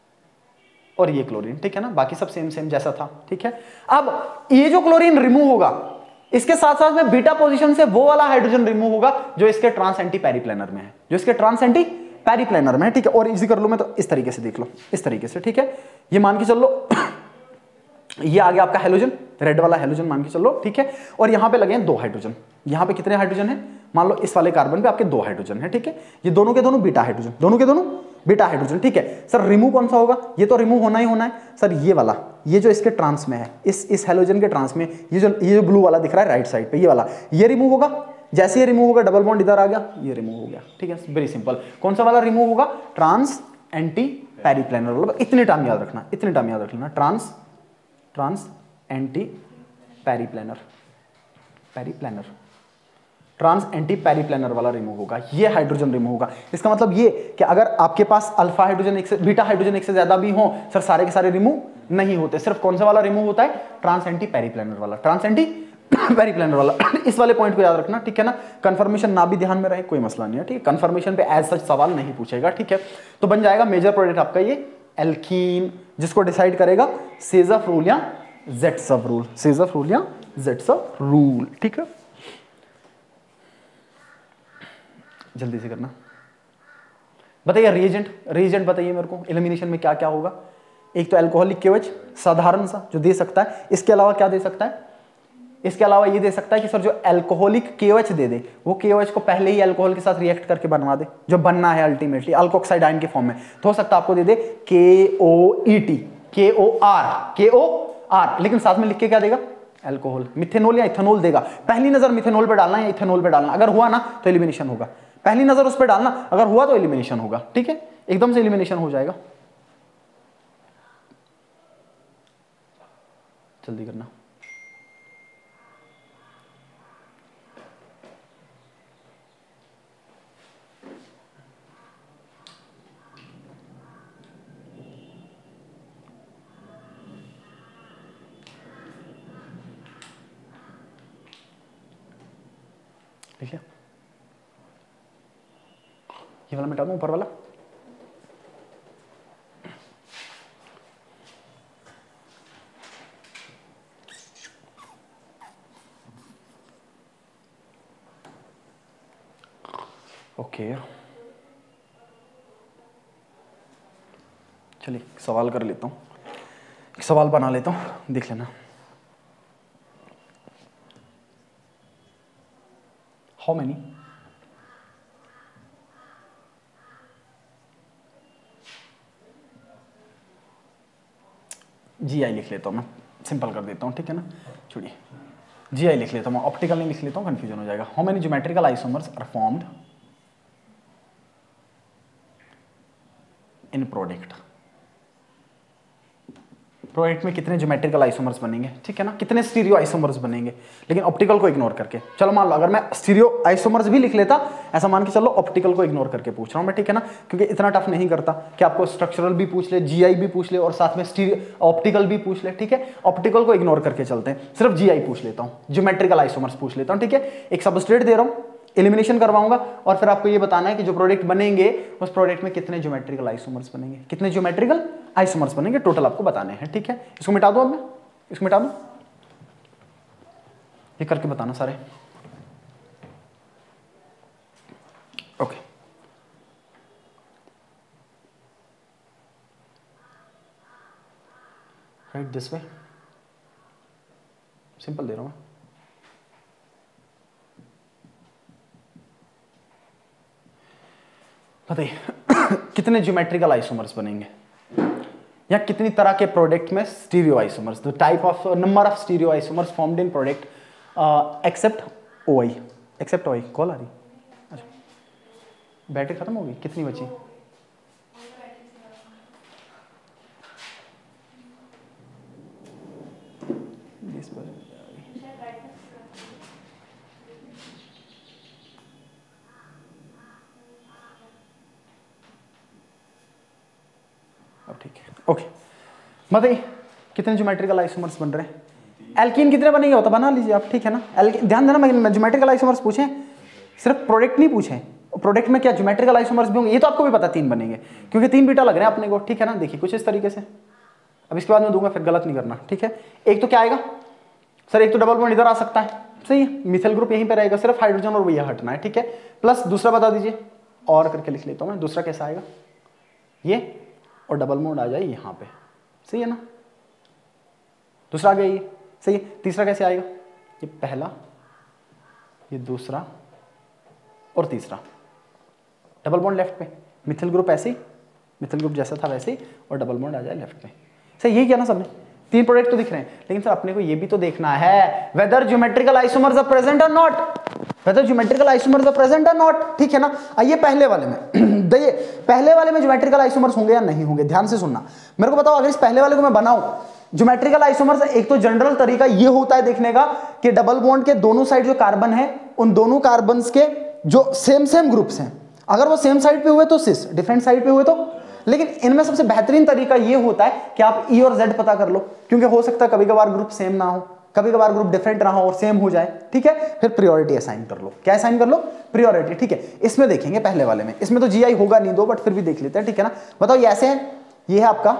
और ये क्लोरीन। ठीक है ना, बाकी सब सेम सेम जैसा था। ठीक है, अब ये जो क्लोरीन रिमूव होगा इसके साथ साथ में बीटा पोजीशन से वो वाला हाइड्रोजन रिमूव होगा जो इसके ट्रांस एंटी पेरिप्लेनर में है, जो इसके ट्रांस एंटी पेरिप्लेनर में है। ठीक है, और इजी कर लो मैं तो इस तरीके से देख लो, इस तरीके से। ठीक है, ये मान के चलो ये आ गया आपका हेलोजन, रेड वाला हेलोजन मान के चलो। ठीक है, और यहां पे लगे हैं दो हाइड्रोजन, यहां पे कितने हाइड्रोजन है? मान लो इस वाले कार्बन पे आपके दो हाइड्रोजन है। ठीक है, ये दोनों के दोनों बीटा हाइड्रोजन, दोनों के दोनों बीटा हाइड्रोजन। ठीक है, सर रिमूव कौन सा होगा? ये तो रिमूव होना ही होना है सर, ये वाला, ये जो इसके ट्रांस में है, इस इस हेलोजन के ट्रांस में, ये जो ये जो ब्लू वाला दिख रहा है राइट साइड पे, ये वाला, ये रिमूव होगा। जैसे ये रिमूव होगा डबल बॉन्ड इधर आ गया, ये रिमूव हो गया। ठीक है, वेरी सिंपल। कौन सा वाला रिमूव होगा? ट्रांस एंटी पेरिप्लेनर वाला। इतने टर्म याद रखना, इतने टर्म याद रखना, trans trans anti periplanar, periplanar, trans anti periplanar वाला रिमूव होगा, ये हाइड्रोजन रिमूव होगा। इसका मतलब ये कि अगर आपके पास अल्फा हाइड्रोजन एक से बीटा हाइड्रोजन एक से ज्यादा भी हो सर, सारे के सारे रिमूव नहीं होते, सिर्फ कौन सा वाला रिमूव होता है? ट्रांस एंटी पेरिप्लेनर वाला, ट्रांस एंटी पेरिप्लेनर वाला। इस वाले पॉइंट को याद रखना। ठीक है ना, कंफर्मेशन ना भी ध्यान में रहे कोई मसला नहीं है। ठीक है, कंफर्मेशन पे एज सच सवाल नहीं पूछेगा। ठीक है, तो बन जाएगा मेजर प्रोडक्ट आपका ये एल्कीन, जिसको डिसाइड करेगा सेज़फ रूल या ज़ेट्सव रूल, सेज़फ रूल या ज़ेट्सव रूल। ठीक है, जल्दी से करना। बताइए रिएजेंट, रिएजेंट बताइए मेरे को, एलिमिनेशन में क्या क्या होगा? एक तो अल्कोहलिक केवच साधारण सा जो दे सकता है, इसके अलावा क्या दे सकता है? इसके अलावा ये दे सकता है कि सर जो अल्कोहलिक केवच दे दे वो केवच को पहले ही अल्कोहल के साथ रिएक्ट करके बनवा दे, जो बनना है अल्टीमेटली अल्कोक्साइड आयन के फॉर्म में। तो हो सकता है आपको दे दे के ओ ई टी, के ओ आर, के ओ आर, लेकिन साथ में लिख के क्या देगा? अल्कोहल, मिथेनॉल या इथेनॉल देगा। पहली नजर मिथेनॉल पे डालना या इथेनॉल पे डालना, अगर हुआ ना तो एलिमिनेशन होगा। पहली नजर उस पर डालना, अगर हुआ तो एलिमिनेशन होगा। ठीक है, एकदम से एलिमिनेशन हो जाएगा। जल्दी करना। ठीक है, ये वाला मिटा दूं ऊपर वाला। ओके, चलिए सवाल कर लेता हूं, एक सवाल बना लेता हूं, देख लेना। हाउ मेनी जी आई लिख लेता हूं मैं, सिंपल कर देता हूं। ठीक है ना, छोड़िए जीआई लिख लेता हूँ, ऑप्टिकल नहीं लिख लेता हूँ, कंफ्यूजन हो जाएगा। How many geometrical isomers are formed in product. Product में कितने ज्योमेट्रिकल आइसोमर्स बनेंगे, ठीक है ना, कितने स्टीरियो आइसोमर्स बनेंगे, लेकिन ऑप्टिकल को इग्नोर करके। चलो मान लो अगर मैं स्टीरियो आइसोमर्स भी लिख लेता, ऐसा मान के चलो ऑप्टिकल को इग्नोर करके पूछ रहा हूं मैं, ठीक है ना, क्योंकि इतना टफ नहीं करता कि आपको स्ट्रक्चरल भी पूछ ले, जीआई भी पूछ ले और साथ में स्टीरियो ऑप्टिकल भी पूछ ले, ठीक है। ऑप्टिकल को इग्नोर करके चलते हैं, सिर्फ जीआई पूछ लेता हूं, ज्योमेट्रिकल आइसोमर्स पूछ लेता हूं, ठीक है। एक सबस्ट्रेट दे रहा हूं, एलिमिनेशन करवाऊंगा और फिर आपको ये बताना है कि जो प्रोडक्ट बनेंगे उस प्रोडक्ट में कितने ज्योमेट्रिकल आइसोमर्स बनेंगे, कितने ज्योमेट्रिकल आइसोमर्स बनेंगे, टोटल आपको बताने हैं, ठीक है। इसको मिटा दो, अब मैं इसको मिटा दूं, ये करके बताना सारे। Okay, right this way, simple दे रहा हूं मैं। बताइए कितने ज्योमेट्रिकल आइसोमर्स बनेंगे या कितनी तरह के प्रोडक्ट में stereoisomers, the type of number of stereoisomers formed in product except OI, except OI. Call आ रही, अच्छा बैटरी खत्म हो गई, कितनी बची? अब ठीक है, ओके। बताइए कितने ज्योमेट्रिकल आइसोमर्स बन रहे हैं, एल्कीन कितने बनेंगे होता बना लीजिए आप, ठीक है ना। एल्कीन ध्यान देना, मैं ज्योमेट्रिकल आइसोमर्स पूछे, सिर्फ प्रोडक्ट नहीं पूछे, प्रोडक्ट में क्या ज्योमेट्रिकल आइसोमर्स भी होंगे, ये तो आपको भी पता तीन बनेंगे क्योंकि तीन बीटा लग रहे हैं अपने को, ठीक है ना। देखिए कुछ इस तरीके से, अब इसके बाद मैं दूंगा फिर गलत नहीं करना, ठीक है। एक तो क्या आएगा सर, एक तो डबल बॉन्ड इधर आ सकता है, सही है, मिथाइल ग्रुप यहीं पे रहेगा, सिर्फ हाइड्रोजन और भैया हटना है, ठीक है। प्लस दूसरा बता दीजिए, और करके लिख लेता हूं मैं, दूसरा कैसा आएगा, ये और डबल बॉन्ड आ जाए यहाँ पे, सही है ना। दूसरा आ गया ये, सही है। तीसरा कैसे आएगा, ये पहला, ये दूसरा और तीसरा, डबल बॉन्ड लेफ्ट पे, मिथिल ग्रुप ऐसे ही, मिथिल ग्रुप जैसा था वैसे ही, और डबल बॉन्ड आ जाए लेफ्ट पे, सही। यही किया ना सबने, तीन प्रोडक्ट तो दिख रहे हैं, लेकिन सर अपने को ये भी तो देखना है whether geometrical isomers are present or not, whether geometrical isomers are present or not, ठीक है ना। आइए पहले वाले में देखिए, पहले वाले में ज्योमेट्रिकल आइसोमर्स होंगे या नहीं होंगे, ध्यान से सुनना मेरे को बताओ। अगर इस पहले वाले को मैं बनाऊं ज्योमेट्रिकल आइसोमर्स, एक तो जनरल तरीका ये होता है देखने का कि डबल बॉन्ड के दोनों साइड जो कार्बन है, उन दोनों कार्बन्स के जो सेम सेम ग्रुप्स हैं, अगर वो सेम साइड पे हुए तो सिस, डिफरेंट साइड पे हुए तो। लेकिन इनमें सबसे बेहतरीन तरीका ये होता है कि आप ई और जेड पता कर लो, क्योंकि हो सकता है कभी कभार ग्रुप सेम ना हो, कभी कभार ग्रुप डिफरेंट ना हो और सेम हो जाए, ठीक है। फिर प्रायोरिटी असाइन कर लो, क्या असाइन कर लो, प्रायोरिटी, ठीक है। इसमें देखेंगे पहले वाले में, इसमें तो जीआई होगा नहीं दो, बट फिर भी देख लेते हैं, ठीक है ना। बताओ ये ऐसे है, ये है आपका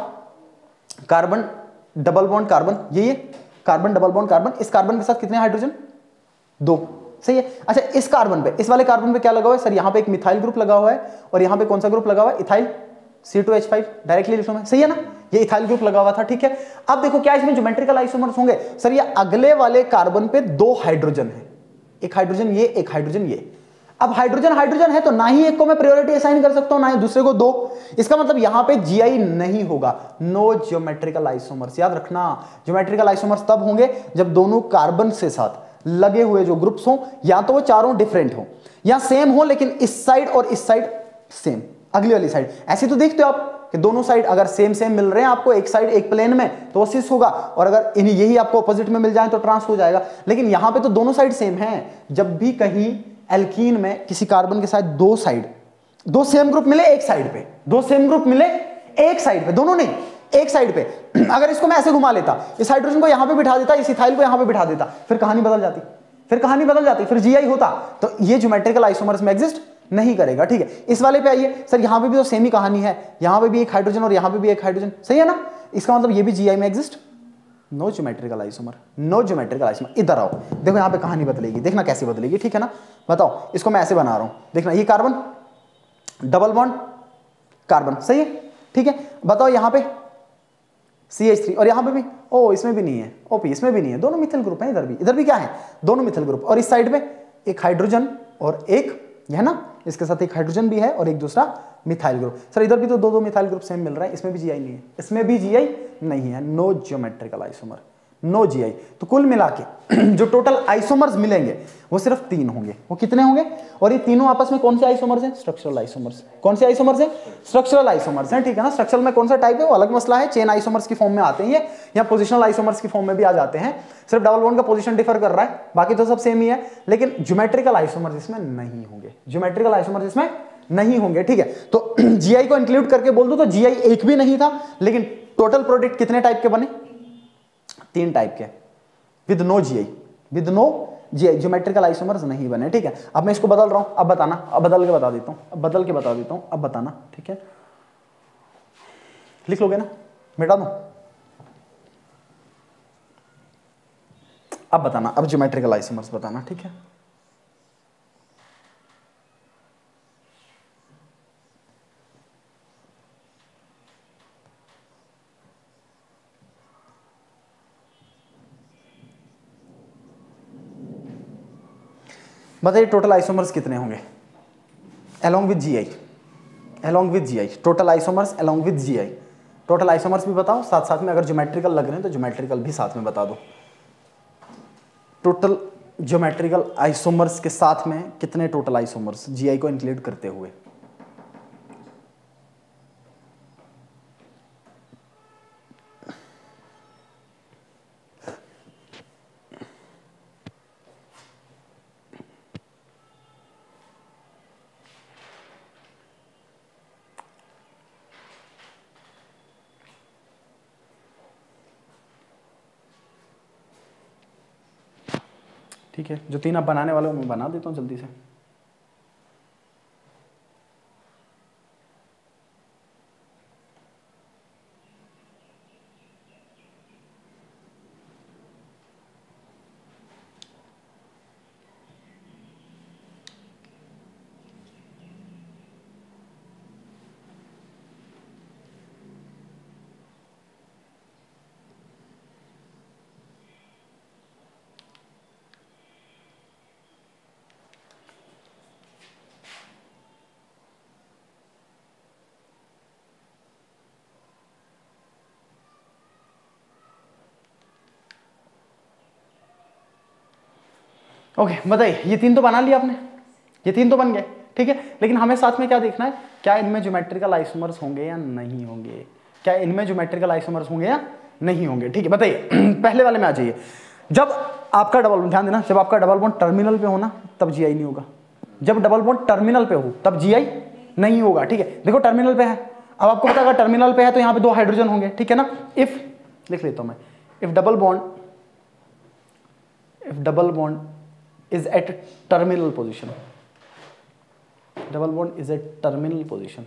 कार्बन डबल बॉन्ड कार्बन, ये ये कार्बन डबल बॉन्ड कार्बन, इस कार्बन के साथ कितने हाइड्रोजन, दो, सही है। अच्छा इस कार्बन पे, इस वाले कार्बन पे क्या लगा हुआ है सर, यहाँ पे एक मिथाइल ग्रुप लगा हुआ है और यहाँ पे कौन सा ग्रुप लगा हुआ है, ethyl C two H five, directly लिखो मैं, सही है ना, ये इथाइल ग्रुप लगा हुआ था, ठीक है। अब देखो क्या इसमें ज्योमेट्रिकल आइसोमर्स होंगे सर, ये अगले वाले कार्बन पे दो हाइड्रोजन है, एक हाइड्रोजन ये, एक हाइड्रोजन ये। अब हाइड्रोजन हाइड्रोजन है तो ना ही एक को मैं प्रायोरिटी असाइन कर सकता हूं, ना ही दूसरे को दो, इसका मतलब यहां पे जीआई नहीं होगा, नो ज्योमेट्रिकल आइसोमर्स। याद रखना ज्योमेट्रिकल आइसोमर्स तब होंगे जब दोनों कार्बन से साथ लगे हुए जो ग्रुप्स हों, या तो वो चारों डिफरेंट हो या सेम हो, लेकिन इस साइड और इस साइड सेम, अगली वाली साइड। ऐसे तो देखते हो आप कि दोनों साइड अगर सेम सेम मिल रहे हैं आपको, एक साइड एक प्लेन में, तो वो सिस होगा, और अगर इन्हीं यही आपको अपोजिट में मिल जाए तो ट्रांस हो जाएगा। लेकिन यहां पे तो दोनों साइड सेम है। जब भी कहीं एल्कीन में किसी कार्बन के साथ दो साइड, दो सेम ग्रुप मिले एक साइड पे, दो सेम ग्रुप मिले एक साइड पे, दोनों नहीं एक साइड पे, अगर इसको मैं ऐसे घुमा लेता, इस हाइड्रोजन को यहां पे बिठा देता, इस इथाइल को यहां पे बिठा देता, फिर कहानी बदल जाती, फिर कहानी बदल जाती, फिर जीआई होता। तो ये ज्योमेट्रिकल आइसोमर्स में एग्जिस्ट नहीं करेगा, ठीक है। इस वाले पे आइए सर, यहां पे भी तो सेम ही कहानी है, यहां पे भी एक हाइड्रोजन और यहां पे भी एक हाइड्रोजन, सही है ना। इसका मतलब ये भी जीआई में exist, no geometrical isomer, no geometrical isomer. इधर आओ, देखो यहां पे कहानी बदलेगी, देखना कैसे बदलेगी, ठीक है ना। बताओ, इसको मैं ऐसे बना रहा हूं, देखना ये कार्बन डबल बॉन्ड कार्बन, सही है, ठीक है। बताओ यहां पे सी एच थ्री और यहां पे भी, ओ इसमें भी नहीं है, ओपी इसमें भी नहीं है, दोनों मिथिल ग्रुप है, इधर भी, इधर भी क्या है, दोनों मिथिल ग्रुप, और इस साइड पे एक हाइड्रोजन और एक, है ना, इसके साथ एक हाइड्रोजन भी है और एक दूसरा मिथाइल ग्रुप। सर इधर भी तो दो दो मिथाइल ग्रुप सेम मिल रहा है, इसमें भी जीआई नहीं है, इसमें भी जीआई नहीं है, no geometrical isomer, no GI. तो कुल मिला के जो टोटल आइसोमर्स मिलेंगे वो सिर्फ तीन होंगे। वो कितने होंगे? और ये तीनों आपस में कौन से आइसोमर्स हैं? Structural isomers. कौन से आइसोमर्स हैं? स्ट्रक्चरल आइसोमर्स हैं, ठीक है ना। स्ट्रक्चरल में कौन सा टाइप है वो अलग मसला है, चेन आइसोमर्स की फॉर्म में आते हैं या पोजिशनल आइसोमर्स की फॉर्म में भी आ जाते हैं। सिर्फ डबल बॉन्ड का पोजीशन डिफर कर रहा है, बाकी तो सब सेम ही है। लेकिन ज्योमेट्रिकल आइसोमर्स इसमें नहीं होंगे, ज्योमेट्रिकल आइसोमर्स इसमें नहीं होंगे, ठीक है। तो जीआई को इंक्लूड करके बोल दो तो जीआई एक भी नहीं था, लेकिन टोटल प्रोडक्ट कितने टाइप के बने? तीन टाइप के, with no GI, with no GI, geometrical isomers नहीं बने, ठीक है। अब मैं इसको बदल रहा हूं, अब बताना, अब बदल के बता देता हूं, अब बदल के बता देता हूं, अब बताना, ठीक है। लिख लोगे ना? मिटा दूं? अब बताना, अब ज्योमेट्रिकल आइसोमर्स बताना, ठीक है। बताइए टोटल आइसोमर्स कितने होंगे along with GI, along with GI, total isomers along with GI. Total isomers भी बताओ, साथ साथ में अगर ज्योमेट्रिकल लग रहे हैं तो ज्योमेट्रिकल भी साथ में बता दो। टोटल ज्योमेट्रिकल आइसोमर्स के साथ में कितने टोटल आइसोमर्स जीआई को इंक्लूड करते हुए? ठीक है, जो तीन आप बनाने वाले हो मैं बना देता हूँ जल्दी से। ओके okay, बताइए, ये तीन तो बना लिया आपने, ये तीन तो बन गए, ठीक है। लेकिन हमें साथ में क्या देखना है, क्या इनमें ज्योमेट्रिकल आइसोमर्स होंगे या नहीं होंगे, क्या इनमें ज्योमेट्रिकल आइसोमर्स होंगे या नहीं होंगे, ठीक है। बताइए पहले वाले में आ जाइए। जब आपका डबल बॉन्ड, ध्यान देना, जब आपका डबल बॉन्ड टर्मिनल पे हो ना तब जीआई नहीं होगा। जब डबल बॉन्ड टर्मिनल पे हो तब जीआई नहीं होगा, ठीक है। देखो टर्मिनल पे है, अब आपको पता अगर टर्मिनल पे है तो यहाँ पे दो हाइड्रोजन होंगे, ठीक है ना। इफ लिख लेता हूं मैं, if double bond, if double bond is at terminal position, double bond is at terminal position,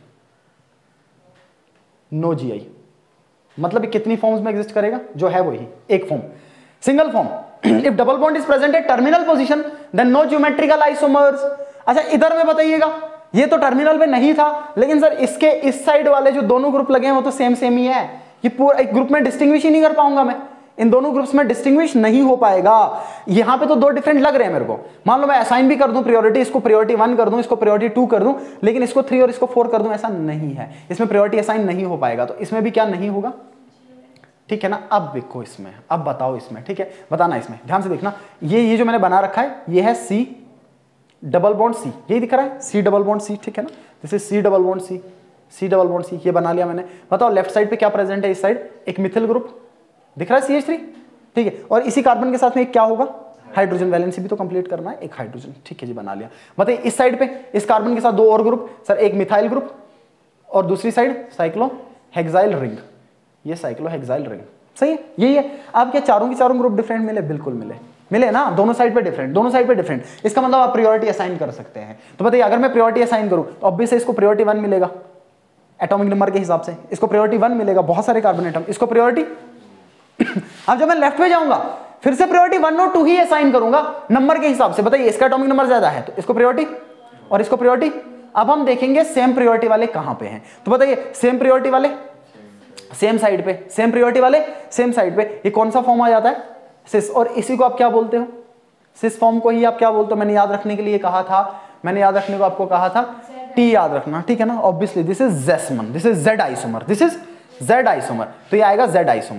no G I, मतलब ये कितनी फॉर्म्स में एग्जिस्ट करेगा? जो है वही एक form, single form. If double bond is present at terminal position then no geometrical isomers. अच्छा इधर में बताइएगा, ये तो टर्मिनल पे नहीं था, लेकिन सर इसके इस साइड वाले जो दोनों ग्रुप लगे हैं वो तो सेम सेम ही है, ये पूरा एक ग्रुप में डिस्टिंग्विश ही नहीं कर पाऊंगा मैं, इन दोनों ग्रुप्स में डिस्टिंग्विश नहीं हो पाएगा। यहां पे तो दो डिफरेंट लग रहे हैं मेरे को, मान लो मैं असाइन भी कर दूं प्रायोरिटी, इसको प्रायोरिटी वन कर दूं, इसको प्रायोरिटी टू कर दूं, लेकिन इसको थ्री और इसको फोर कर दूं, ऐसा नहीं है, इसमें प्रायोरिटी असाइन नहीं हो पाएगा। तो इसमें भी क्या नहीं होगा, ठीक है ना। अब देखो इसमें, अब बताओ इसमें, ठीक है, बताना इसमें, ध्यान से देखना। ये ये जो मैंने बना रखा है ये है सी डबल बॉन्ड सी, यही दिख रहा है सी डबल बॉन्ड सी, ठीक है ना। This is C double bond C, C double bond C, ये बना लिया मैंने। बताओ लेफ्ट साइड पे क्या प्रेजेंट है, इस साइड एक मिथिल ग्रुप दिख रहा है सी एच थ्री, ठीक है। और इसी कार्बन के साथ में एक क्या होगा, हाइड्रोजन, वैलेंसी भी तो कंप्लीट करना है, एक हाइड्रोजन, ठीक है जी, बना लिया। बताइए इस साइड पे इस कार्बन के साथ दो और ग्रुप, सर एक मिथाइल ग्रुप और दूसरी साइड साइक्लो हेक्साइल रिंग, ये साइक्लो हेक्साइल रिंग, सही है, यही है। आप क्या चारों के चारों ग्रुप डिफरेंट मिले? बिल्कुल मिले, मिले ना, दोनों साइड पे डिफरेंट, दोनों साइड पे डिफरेंट। इसका मतलब आप प्रायोरिटी असाइन कर सकते हैं। तो बताइए अगर मैं प्रायोरिटी असाइन करूं तो ऑब्वियसली इसको प्रायोरिटी वन मिलेगा एटॉमिक नंबर के हिसाब से, इसको प्रायोरिटी वन मिलेगा, बहुत सारे कार्बन एटम, इसको प्रायोरिटी अब जब मैं लेफ्ट में जाऊंगा फिर से प्रायोरिटी वन और टू ही असाइन करूंगा नंबर के हिसाब से। बताइए इसका एटॉमिक नंबर ज्यादा है तो इसको प्रायोरिटी और इसको प्रायोरिटी। अब हम देखेंगे सेम प्रायोरिटी वाले कहां पे हैं। तो बताइए सेम प्रायोरिटी वाले सेम साइड पे, सेम प्रायोरिटी वाले सेम साइड पे, ये कौन सा फॉर्म आ जाता है, सिस। और इसी को आप क्या बोलते हो, सिस फॉर्म को ही आप क्या बोलते हो। मैंने याद रखने के लिए कहा था, मैंने याद रखने को आपको कहा था टी याद रखना, ठीक है ना। ऑब्वियसली दिस इज जेसमन, this is Z isomer, this is Z isomer, तो ये आएगा जेड आइसोमर।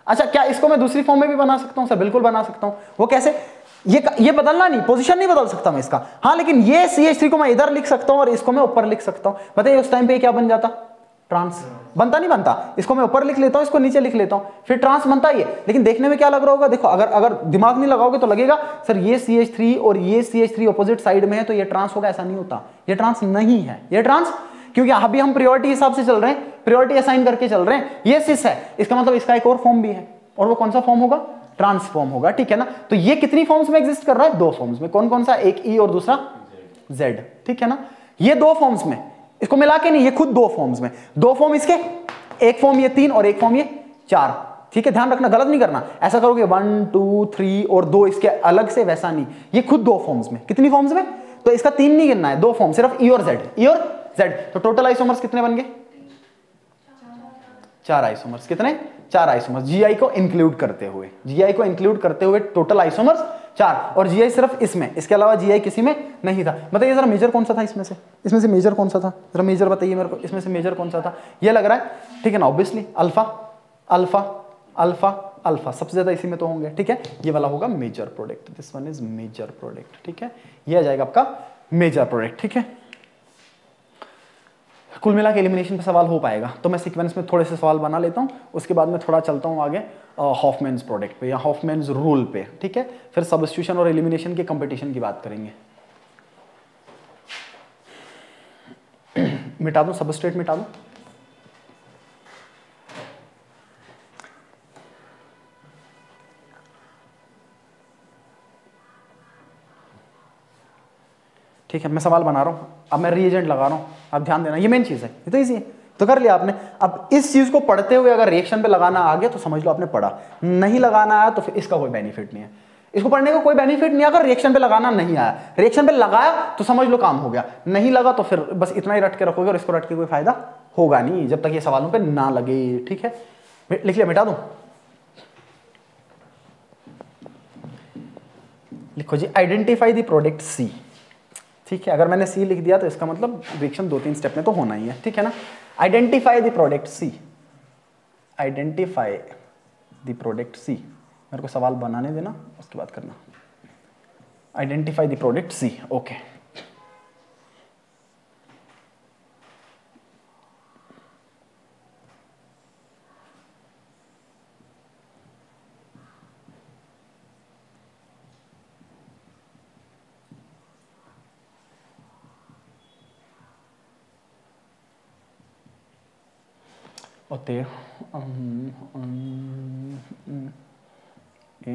अच्छा, क्या इसको मैं दूसरी फॉर्म में भी बना सकता हूं सर? बिल्कुल बना सकता हूं। वो कैसे? ये ये बदलना नहीं, पोजीशन नहीं बदल सकता मैं इसका। हाँ, लेकिन ये सी एच थ्री को मैं इधर लिख सकता हूं और इसको मैं ऊपर लिख सकता हूं। बताइए उस टाइम पे क्या बन जाता? ट्रांस। बनता नहीं बनता? इसको मैं ऊपर लिख लेता हूं, इसको नीचे लिख लेता हूं, फिर ट्रांस बनता है ये। लेकिन देखने में क्या लग रहा होगा? देखो, अगर अगर दिमाग नहीं लगाओगे तो लगेगा सर ये सी एच थ्री और ये C H three opposite side में है तो ये ट्रांस होगा। ऐसा नहीं होता, ये ट्रांस नहीं है, ये ट्रांस, क्योंकि अभी हम प्रियोरिटी हिसाब से चल रहे हैं, प्रियोरिटी असाइन करके चल रहे हैं। ये सिस है, इसका मतलब इसका एक और फॉर्म भी है, और वो कौन सा फॉर्म होगा? ट्रांसफॉर्म होगा, ठीक है ना। तो ये कितनी फॉर्म्स में एग्जिस्ट कर रहा है? दो फॉर्म्स में। कौन कौन सा? एक ई और दूसरा जेड, ठीक है ना। ये दो फॉर्म्स में, इसको मिला के नहीं, ये खुद दो फॉर्म्स में। दो फॉर्म इसके, एक फॉर्म ये तीन और एक फॉर्म ये चार, ठीक है। ध्यान रखना, गलत नहीं करना। ऐसा करोगे वन टू थ्री और दो इसके अलग से, वैसा नहीं। ये खुद दो फॉर्म्स में। कितनी फॉर्म्स में? तो इसका तीन नहीं गिनना है, दो फॉर्म, सिर्फ ई और जेड, ई और जेड। तो टोटल आइसोमर्स कितने बन गए? चार आइसोमर्स। कितने? चार आइसोमर्स, जीआई को इंक्लूड करते हुए, जीआई को इंक्लूड करते हुए टोटल आइसोमर्स चार। और जीआई सिर्फ इसमें, इसके अलावा जीआई किसी में नहीं था। बताइए जरा मेजर कौन सा था इसमें से? इसमें से मेजर कौन सा था? जरा मेजर बताइए मेरे को, इसमें से मेजर कौन सा था? ये लग रहा है, ठीक है ना, obviously alpha alpha alpha alpha, सबसे ज्यादा इसी में तो होंगे, ठीक है। ये वाला होगा major product, this one is major product, ठीक है। ये आ जाएगा आपका मेजर प्रोडक्ट, ठीक है। कुल मिला के एलिमिनेशन पे सवाल हो पाएगा, तो मैं सीक्वेंस में थोड़े से सवाल बना लेता हूं, उसके बाद में थोड़ा चलता हूं आगे हॉफमैन्स प्रोडक्ट पे या हॉफमैन्स रूल पे, ठीक है। फिर सब्स्टिट्यूशन और एलिमिनेशन के कंपटीशन की बात करेंगे। मिटा दूं, सबस्ट्रेट मिटा दूं। ठीक है, मैं सवाल बना रहा हूं, अब मैं रिएजेंट लगा रहा हूं, आप ध्यान देना, ये मेन चीज है, ये तो इजी है, तो कर लिया आपने। अब इस चीज को पढ़ते हुए अगर रिएक्शन पे लगाना आ गया तो समझ लो आपने पढ़ा, नहीं लगाना आया तो फिर इसका कोई बेनिफिट नहीं है। इसको पढ़ने का कोई बेनिफिट नहीं, अगर रिएक्शन पे लगाना नहीं आया, रिएक्शन पे लगाया तो समझ लो काम हो गया, नहीं लगा तो फिर बस इतना ही रट के रखोगे और इसको रट के कोई फायदा होगा नहीं, जब तक ये सवालों पे ना लगे, ठीक है। लिख लिया, मिटा दूं, लिखो जी, आइडेंटिफाई द प्रोडक्ट सी, ठीक है। अगर मैंने सी लिख दिया तो इसका मतलब रिएक्शन दो तीन स्टेप में तो होना ही है, ठीक है ना। Identify the product C, identify the product C, मेरे को सवाल बनाने देना, उसके बाद करना। Identify the product C, okay. ओते ए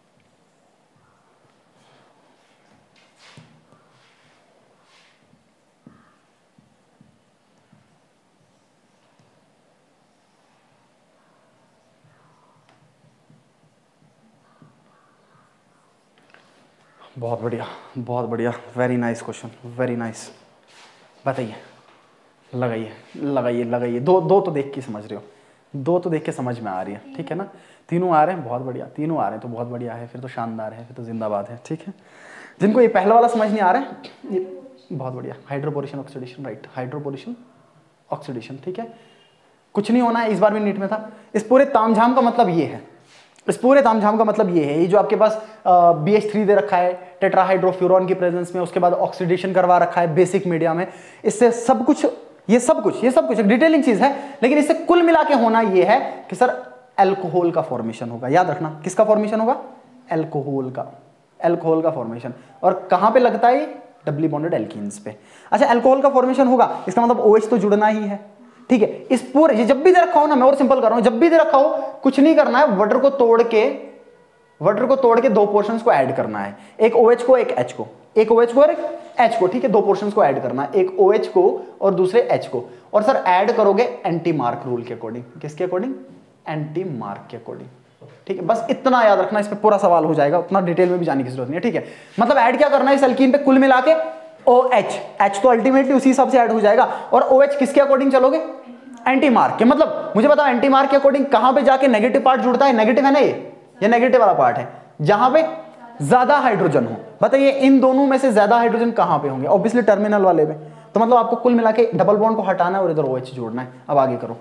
बहुत बढ़िया, बहुत बढ़िया, very nice question, very nice. बताइए, लगाइए लगाइए लगाइए, दो दो तो देख के समझ रहे हो, दो तो देख के समझ में आ रही है, ठीक है ना। तीनों आ रहे हैं, बहुत बढ़िया, तीनों आ रहे हैं तो बहुत बढ़िया है, फिर तो शानदार है, फिर तो जिंदाबाद है, ठीक है। जिनको ये पहला वाला समझ नहीं आ रहा है, ये बहुत बढ़िया, hydroboration oxidation, right, hydroboration oxidation, ठीक है। कुछ नहीं होना है, इस बार भी नीट में था। इस पूरे तामझाम का मतलब ये है, इस पूरे तामझाम का मतलब ये है, ये जो आपके पास बी एच थ्री दे रखा है टेट्राहाइड्रोफ्यूरॉन की प्रेजेंस में, उसके बाद ऑक्सीडेशन करवा रखा है बेसिक मीडिया में, इससे सब कुछ, ये सब कुछ ये सब कुछ एक डिटेलिंग चीज है, लेकिन इससे कुल मिला के होना ये है कि सर अल्कोहल का फॉर्मेशन होगा। याद रखना, किसका फॉर्मेशन होगा? अल्कोहल का, अल्कोहल का फॉर्मेशन। और कहां पे लगता है? डबली बॉन्डेड एल्कीन्स पे। अच्छा, अल्कोहल का फॉर्मेशन होगा, इसका मतलब OH तो जुड़ना ही है, ठीक है। इस पूरे, ये जब भी दे रखा हो ना, मैं और सिंपल कर रहा हूं, जब भी दे रखा हो कुछ नहीं करना है, वाटर को तोड़ के, वाटर को तोड़ के दो पोर्शंस को ऐड करना है, एक OH को एक H को, एक OH को और एक H को, ठीक है। दो पोर्शंस को ऐड करना है, एक OH को और दूसरे H को, और सर ऐड करोगे एंटी मार्क रूल के अकॉर्डिंग। किसके अकॉर्डिंग? एंटी मार्क के अकॉर्डिंग, ठीक है। बस इतना याद रखना, इस पे पूरा सवाल हो जाएगा, उतना डिटेल में भी जाने की जरूरत नहीं है, ठीक है। मतलब ऐड क्या करना है इस एल्कीन पे? कुल मिला के OH, H तो अल्टीमेटली उसी हिसाब से ऐड हो जाएगा, और OH किसके अकॉर्डिंग चलोगे? एंटी मार्क के। मतलब मुझे बताओ एंटी मार्क के अकॉर्डिंग कहां पे जाके नेगेटिव पार्ट जुड़ता है? नेगेटिव है ना, ये ये नेगेटिव वाला पार्ट है, जहां पे ज्यादा हाइड्रोजन हो। बताइए इन दोनों में से ज्यादा हाइड्रोजन कहां पे होंगे? ऑब्वियसली टर्मिनल वाले पे। तो मतलब आपको कुल मिला के डबल बॉन्ड को हटाना है और इधर OH जोड़ना है। अब आगे करो,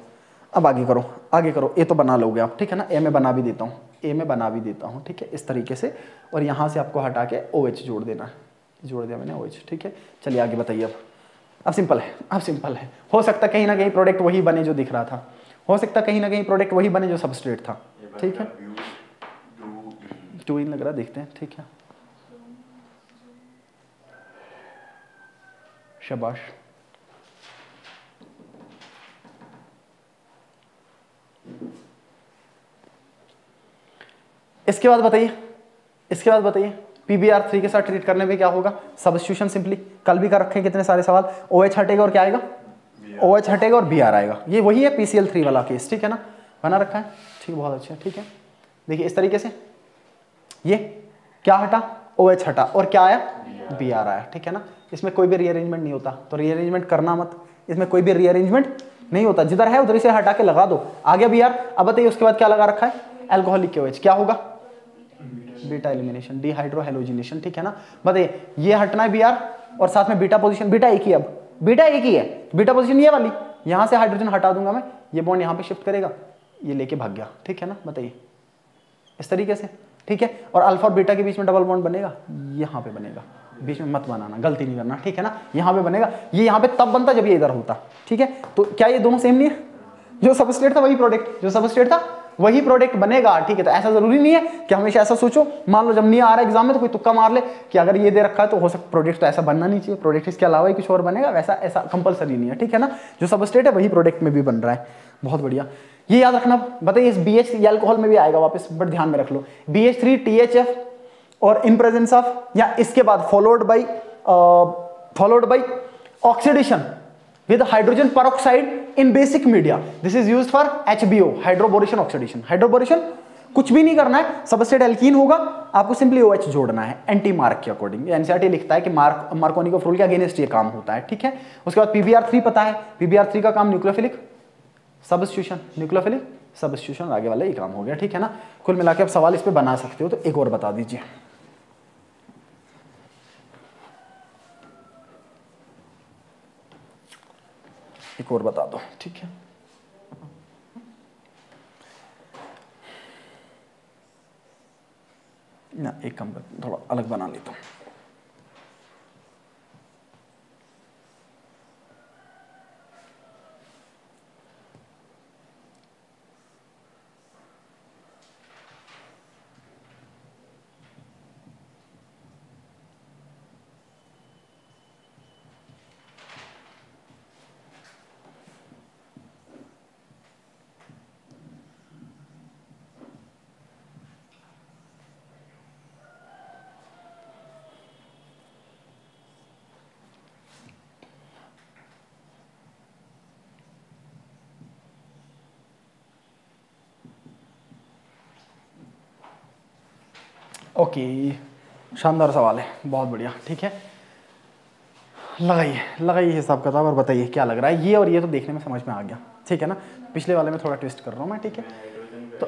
अब आगे करो, आगे करो, ए तो बना लोगे आप, ठीक है ना, ए में बना भी देता हूँ, ए में बना भी देता हूँ, ठीक है, इस तरीके से। और यहाँ से आपको हटा के ओ एच जोड़ देना है, जोड़ दिया मैंने ओ एच, ठीक है। चलिए आगे बताइए अब। अब सिंपल है, अब सिंपल है। हो सकता है कहीं ना कहीं प्रोडक्ट वही बने जो दिख रहा था, हो सकता है कहीं ना कहीं प्रोडक्ट वही बने जो सबस्ट्रेट था, ठीक है। टू इन लग रहा, देखते हैं, ठीक है, शाबाश। इसके बाद बताइए, इसके बाद बताइए पी बी आर थ्री के साथ ट्रीट करने में क्या होगा, सब्स्टिट्यूशन सिंपली, कल भी कर रखे हैं कितने सारे सवाल। ओ एच हटेगा और क्या आएगा, ओ एच हटेगा और बी आर आएगा, ये वही है पी सी एल थ्री वाला केस, ठीक है ना, बना रखा है, ठीक, बहुत अच्छा, ठीक है। देखिए इस तरीके से, ये क्या हटा, ओ एच हटा और क्या आया, बी आर आया, ठीक है ना। इसमें कोई भी रीअरेंजमेंट नहीं होता, तो रीअरेंजमेंट करना मत, इसमें कोई भी रीअरेंजमेंट नहीं होता, जिधर है उधर से हटा के लगा दो, आ गया बी आर। अब बताइए उसके बाद क्या लगा रखा है, एल्कोहलिक के ओ एच, क्या होगा, बीटा एलिमिनेशन, डिहाइड्रो हेलोजिनेशन, ठीक है ना। बताइए ये हटना है बी आर और साथ में बीटा पोजीशन, बीटा एक ही, अब बीटा एक ही है, बीटा पोजीशन ये वाली, यहां से हाइड्रोजन हटा दूंगा मैं, ये बॉन्ड यहां पे शिफ्ट करेगा, ये लेके भाग गया, ठीक है ना। बताइए इस तरीके से, ठीक है। और अल्फा और बीटा के बीच में डबल बॉन्ड बनेगा, यहां पे बनेगा, बीच में मत बनाना, गलती नहीं करना, ठीक है ना, यहां पे बनेगा, ये यहां पे तब बनता जब ये इधर होता, ठीक है। तो क्या ये दोनों सेम नहीं है, जो सबस्ट्रेट था वही प्रोडक्ट, जो सबस्ट्रेट था वही प्रोडक्ट बनेगा, ठीक है। तो ऐसा जरूरी नहीं है कि हमेशा ऐसा सोचो, मान लो जब नहीं आ रहा एग्जाम में तो कोई तुक्का मार ले कि अगर ये दे रखा है तो हो सकता प्रोडक्ट तो ऐसा बनना नहीं चाहिए, प्रोडक्ट इसके अलावा ही कुछ और बनेगा, वैसा ऐसा कंपलसरी नहीं है, ठीक है ना। जो सबस्ट्रेट है वही प्रोडक्ट में भी बन रहा है, बहुत बढ़िया, ये याद रखना। बताइए इस बी एच अल्कोहल में भी आएगा वापस, बट ध्यान में रख लो, B H three T H F और इन प्रेजेंस ऑफ, या इसके बाद followed by followed by oxidation with hydrogen peroxide in basic media, this is used for H B O, hydroboration oxidation। Hydroboration कुछ भी नहीं करना है, सबस्ट्रेट एल्कीन होगा, आपको सिंपली OH जोड़ना है एंटी मार्क के अकॉर्डिंग। एनसीईआरटी लिखता है कि मार्क मार्कोनिको रूल के अगेंस्ट ये काम होता है, ठीक है। उसके बाद पीबीआर थ्री पता है, पीबीआर थ्री का काम न्यूक्लियोफिलिक सबस्टिट्यूशन, न्यूक्लियोफिलिक सबस्टिट्यूशन, आगे वाला ये काम हो गया, ठीक है ना। कुल मिला के आप सवाल इस पे बना सकते हो, तो एक और बता दीजिए। एक और बता दो, ठीक है। ना एक कम थोड़ा अलग बना लेता हूँ। ओके, शानदार सवाल है, बहुत बढ़िया, ठीक है। लगाइए लगाइए हिसाब किताब और बताइए क्या लग रहा है। ये और ये तो देखने में समझ में आ गया, ठीक है ना। पिछले वाले में थोड़ा ट्विस्ट कर रहा हूँ मैं, ठीक है। तो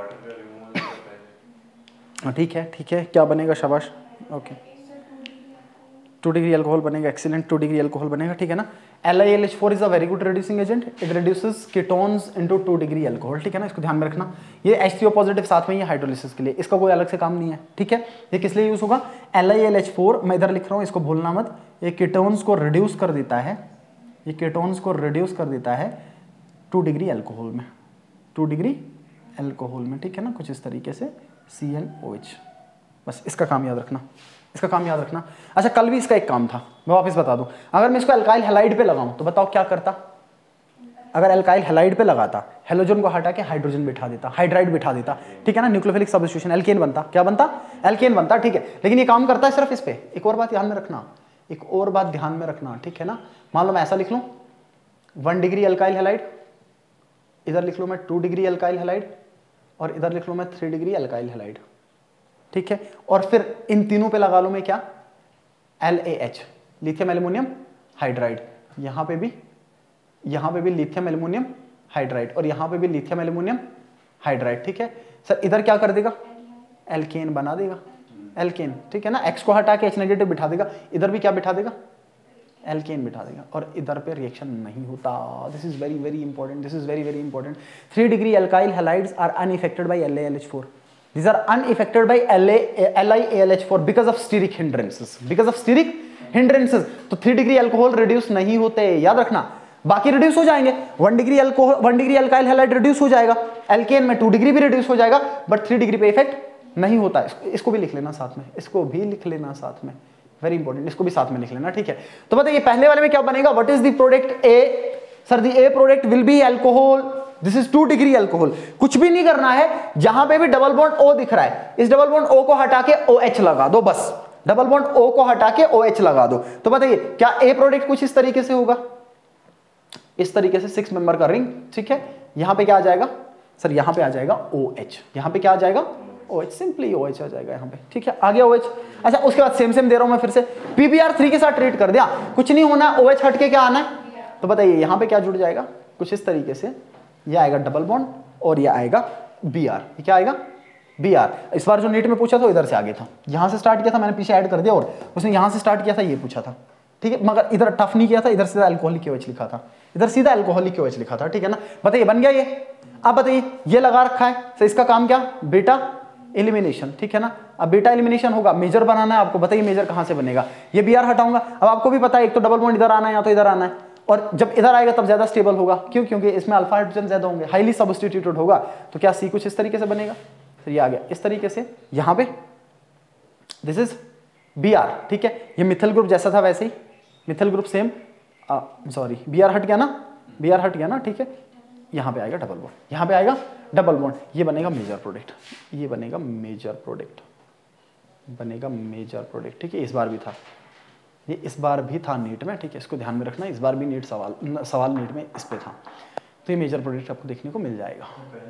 ठीक है, ठीक है, क्या बनेगा, शाबाश, ओके, टू डिग्री अल्कोहल बनेगा, एक्सीलेंट, टू डिग्री अल्कोहल बनेगा, ठीक है ना। L I L H four is a very good reducing agent, it reduces ketones into two degree alcohol, ठीक है ना, इसको ध्यान में रखना। ये एच थ्री ओ पॉजिटिव साथ में ही हाइड्रोलिसिस के लिए, इसका कोई अलग से काम नहीं है, ठीक है। ये किस लिए यूज होगा, L I L H four, मैं इधर लिख रहा हूँ, इसको भूलना मत, ये कीटोन्स को रिड्यूस कर देता है, ये कीटोन्स को रिड्यूस कर देता है टू डिग्री अल्कोहल में, टू डिग्री अल्कोहल में, ठीक है ना, कुछ इस तरीके से सी एन ओ एच, बस इसका काम याद रखना, इसका काम याद रखना। अच्छा, कल भी इसका एक काम था, मैं वापस बता दूं, अगर मैं इसको अल्काइल हैलाइड पे लगाऊं तो बताओ क्या करता, अगर अल्काइल हैलाइड पे लगाता, हेलोजन को हटा के हाइड्रोजन बिठा देता, हाइड्राइड बिठा देता, ठीक है ना, न्यूक्लियोफिलिक सबस्टिट्यूशन, एल्केन बनता, क्या बनता, एल्केन बनता, ठीक है। लेकिन ये काम करता है सिर्फ इस पे। एक और बात ध्यान में रखना, एक और बात ध्यान में रखना, ठीक है ना। मान लो मैं ऐसा लिख लूं, वन डिग्री अल्काइल हैलाइड, इधर लिख लूं मैं टू डिग्री अल्काइल हैलाइड, और इधर लिख लूं मैं थ्री डिग्री अल्काइल हैलाइड, ठीक है। और फिर इन तीनों पे लगा लूं मैं क्या, L A H, lithium aluminium hydride, यहां पे भी, यहां पे भी लिथियम एल्यूमिनियम हाइड्राइड, और यहां पे भी लिथियम एल्यूमिनियम हाइड्राइड, ठीक है। सर इधर क्या कर देगा, एल्केन बना देगा, एल्केन, ठीक है ना। एक्स को हटा के एच नेगेटिव बिठा देगा, इधर भी क्या बिठा देगा, एल्केन बिठा देगा और इधर पे रिएक्शन नहीं होता। This is very very important, this is very very important. Three degree alkyl halides are unaffected by L A L H four. These are unaffected by L I A L H four because of steric hindrances. Because of steric hindrances. तो three degree alcohol reduce नहीं होते, याद रखना। बाकी reduce हो जाएंगे, one degree alcohol one degree alkyl halide reduce हो जाएगा, एल्केन में टू डिग्री भी रिड्यूस हो जाएगा, बट थ्री डिग्री पे इफेक्ट नहीं होता है। इसको, इसको भी लिख लेना साथ में, इसको भी लिख लेना साथ में, वेरी इंपॉर्टेंट, इसको भी साथ में लिख लेना, ठीक है। तो बताइए पहले वाले में क्या बनेगा, what is the product A, sir the A product will be alcohol, this is two degree alcohol. कुछ भी नहीं करना है, जहां पे भी डबल बॉन्ड O दिख रहा है, इस डबल बॉन्ड O को हटा के OH लगा दो, बस डबल बॉन्ड O को हटा के OH लगा दो। तो बताइए क्या ए प्रोडक्ट कुछ इस तरीके से होगा, इस तरीके से सिक्स मेंबर का रिंग, ठीक है। यहां पे क्या आ जाएगा सर, यहां पे आ जाएगा OH, यहां पे क्या आ जाएगा OH, सिंपली OH आ जाएगा यहां पे, ठीक है, आ गया OH। अच्छा उसके बाद सेम सेम दे रहा हूं मैं फिर से, पी बी आर थ्री के साथ ट्रीट कर दिया, कुछ नहीं होना, OH हट के क्या आना है, तो बताइए यहां पे क्या जुड़ जाएगा, कुछ इस तरीके से, ये आएगा डबल बॉन्ड और ये आएगा बी आर, ये क्या आएगा बी आर। इस बार जो नीट में पूछा था इधर से आगे था, यहां से स्टार्ट किया था मैंने, पीछे ऐड कर दिया, और उसने यहां से स्टार्ट किया था, ये पूछा था, ठीक है, मगर इधर टफ नहीं किया था, इधर सीधा अल्कोहलिक OH लिखा था, इधर सीधा अल्कोहलिक OH लिखा था, ठीक है ना। बताइए बन गया ये। अब बताइए ये लगा रखा है, तो इसका काम क्या, बेटा एलिमिनेशन, ठीक है ना। अब बेटा एलिमिनेशन होगा, मेजर बनाना है आपको, बताइए मेजर कहां से बनेगा, ये बी आर हटाऊंगा। अब आपको भी पता है एक तो डबल बॉन्ड इधर आना है या तो इधर आना है, और जब इधर आएगा तब ज्यादा स्टेबल होगा, क्यों, क्योंकि इसमें अल्फा हाइड्रोजन ज्यादा होंगे, हाईली सब्स्टिट्यूटेड होगा, तो क्या सी कुछ इस तरीके से बनेगा, तो ये आ गया इस तरीके से, यहां पे दिस इज बी आर, ठीक है, ये मिथिल ग्रुप जैसा था वैसे ही, methyl group same, sorry B R हट गया ना, बी आर हट गया ना, ठीक है, यहां पे आएगा डबल बॉन्ड, यहां पे आएगा डबल बॉन्ड, ये बनेगा मेजर प्रोडक्ट, ये बनेगा मेजर प्रोडक्ट, बनेगा मेजर प्रोडक्ट, ठीक है। इस बार भी था, ये इस बार भी था नीट में, ठीक है, इसको ध्यान में रखना, इस बार भी नीट सवाल सवाल नीट में इस पे था, तो ये मेजर प्रोडक्ट आपको देखने को मिल जाएगा।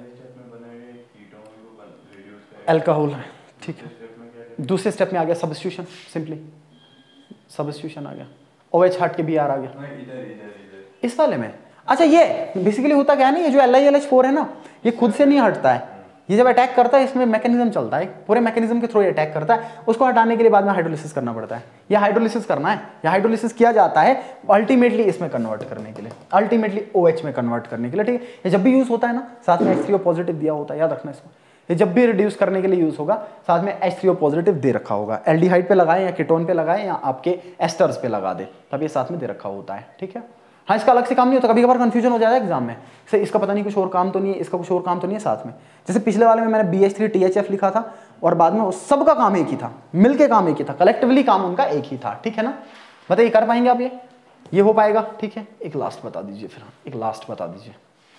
अल्कोहल, ठीक है। दूसरे स्टेप में आ गया सब्स्टिट्यूशन, सिंपली सब्स्टिट्यूशन आ गया, OH हट के बी आर आ गया इस वाले में। अच्छा ये बेसिकली होता क्या है ना, ये जो L I L H four है ना, ये खुद से नहीं हटता है, ये जब अटैक करता है इसमें मैकेनिज्म चलता है, पूरे मैकेनिज्म के थ्रू ये अटैक करता है, उसको हटाने के लिए बाद में हाइड्रोलिसिस करना पड़ता है, ये हाइड्रोलिसिस करना है, ये हाइड्रोलिसिस किया जाता है अल्टीमेटली इसमें कन्वर्ट करने के लिए, अल्टीमेटली OH में कन्वर्ट करने के लिए, ठीक है। ये जब भी यूज होता है ना, साथ में एच थ्री ओ पॉजिटिव दिया होता है, याद रखना इसको, ये जब भी रिड्यूस करने के लिए यूज होगा, साथ में एच थ्री ओ पॉजिटिव दे रखा होगा, एल्डिहाइड पे लगाए या कीटोन पे लगाए या आपके एस्टर्स पे लगा दे, तब ये साथ में दे रखा होता है, ठीक है। हाँ इसका अलग से काम नहीं होता, कभी कभार कंफ्यूजन हो जाता है एग्जाम में, से इसका पता नहीं कुछ और काम तो नहीं है, इसका कुछ और काम तो नहीं है साथ में, जैसे पिछले वाले में मैंने B H three T H F लिखा था और बाद में सबका काम एक ही था, मिलके काम एक ही था, कलेक्टिवली काम उनका एक ही था, ठीक है ना। बताइए कर पाएंगे आप, ये ये हो पाएगा, ठीक है। एक लास्ट बता दीजिए फिर, एक लास्ट बता दीजिए,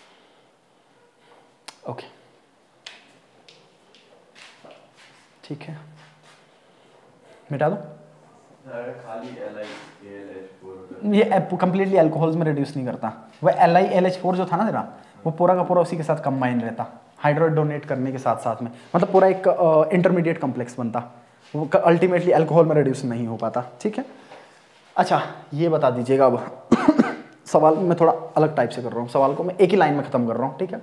ओके ठीक है, मिटा दो, खाली L I L H four ये कंप्लीटली अल्कोहल्स में रिड्यूस नहीं करता, वह L I L H four जो था ना तेरा, वो पूरा का पूरा उसी के साथ कंबाइन रहता, हाइड्रोड डोनेट करने के साथ साथ में, मतलब पूरा एक इंटरमीडिएट कॉम्प्लेक्स बनता, वो अल्टीमेटली अल्कोहल में रिड्यूस नहीं हो पाता, ठीक है। अच्छा ये बता दीजिएगा अब सवाल मैं थोड़ा अलग टाइप से कर रहा हूँ, सवाल को मैं एक ही लाइन में खत्म कर रहा हूँ, ठीक है।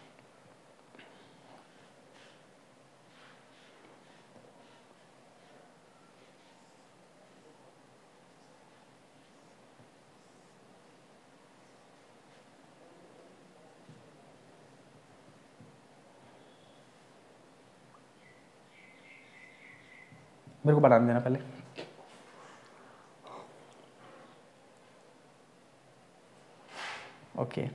मेरे को बनाने देना पहले, ओके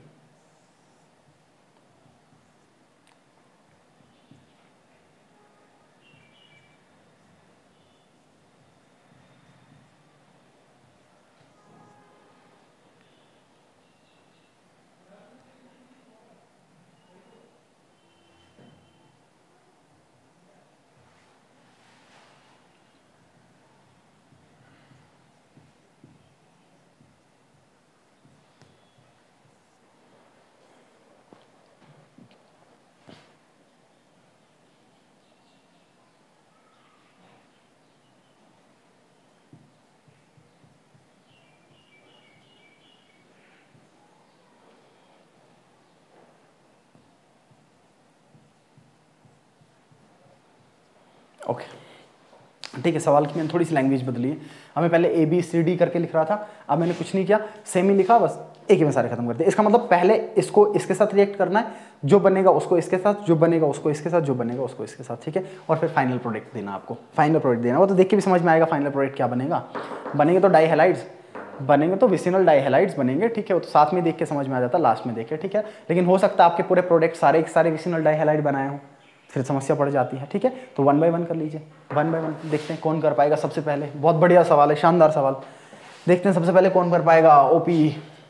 ओके ठीक है, सवाल की मैंने थोड़ी सी लैंग्वेज बदली है। हमें पहले ए बी सी डी करके लिख रहा था, अब मैंने कुछ नहीं किया, सेम ही लिखा, बस एक ही में सारे खत्म कर दिए। इसका मतलब पहले इसको इसके साथ रिएक्ट करना है, जो बनेगा उसको इसके साथ, जो बनेगा उसको इसके साथ, जो बनेगा उसको इसके साथ, ठीक है, और फिर फाइनल प्रोडक्ट देना आपको, फाइनल प्रोडक्ट देना। वो तो देख के भी समझ में आएगा फाइनल प्रोडक्ट क्या बनेगा। बनेंगे तो डाई हैलाइड्स बनेंगे, तो विसिनल डाई हैलाइड्स बनेंगे, ठीक है, वो तो साथ में देख के समझ में आ जाता, लास्ट में देखे, ठीक है। लेकिन हो सकता है आपके पूरे प्रोडक्ट सारे के सारे विसिनल डाई हैलाइड बनाए हों, फिर समस्या पड़ जाती है, ठीक है। तो वन बाय वन कर लीजिए, वन बाय वन देखते हैं कौन कर पाएगा सबसे पहले। बहुत बढ़िया सवाल है, शानदार सवाल। देखते हैं सबसे पहले कौन कर पाएगा। ओपी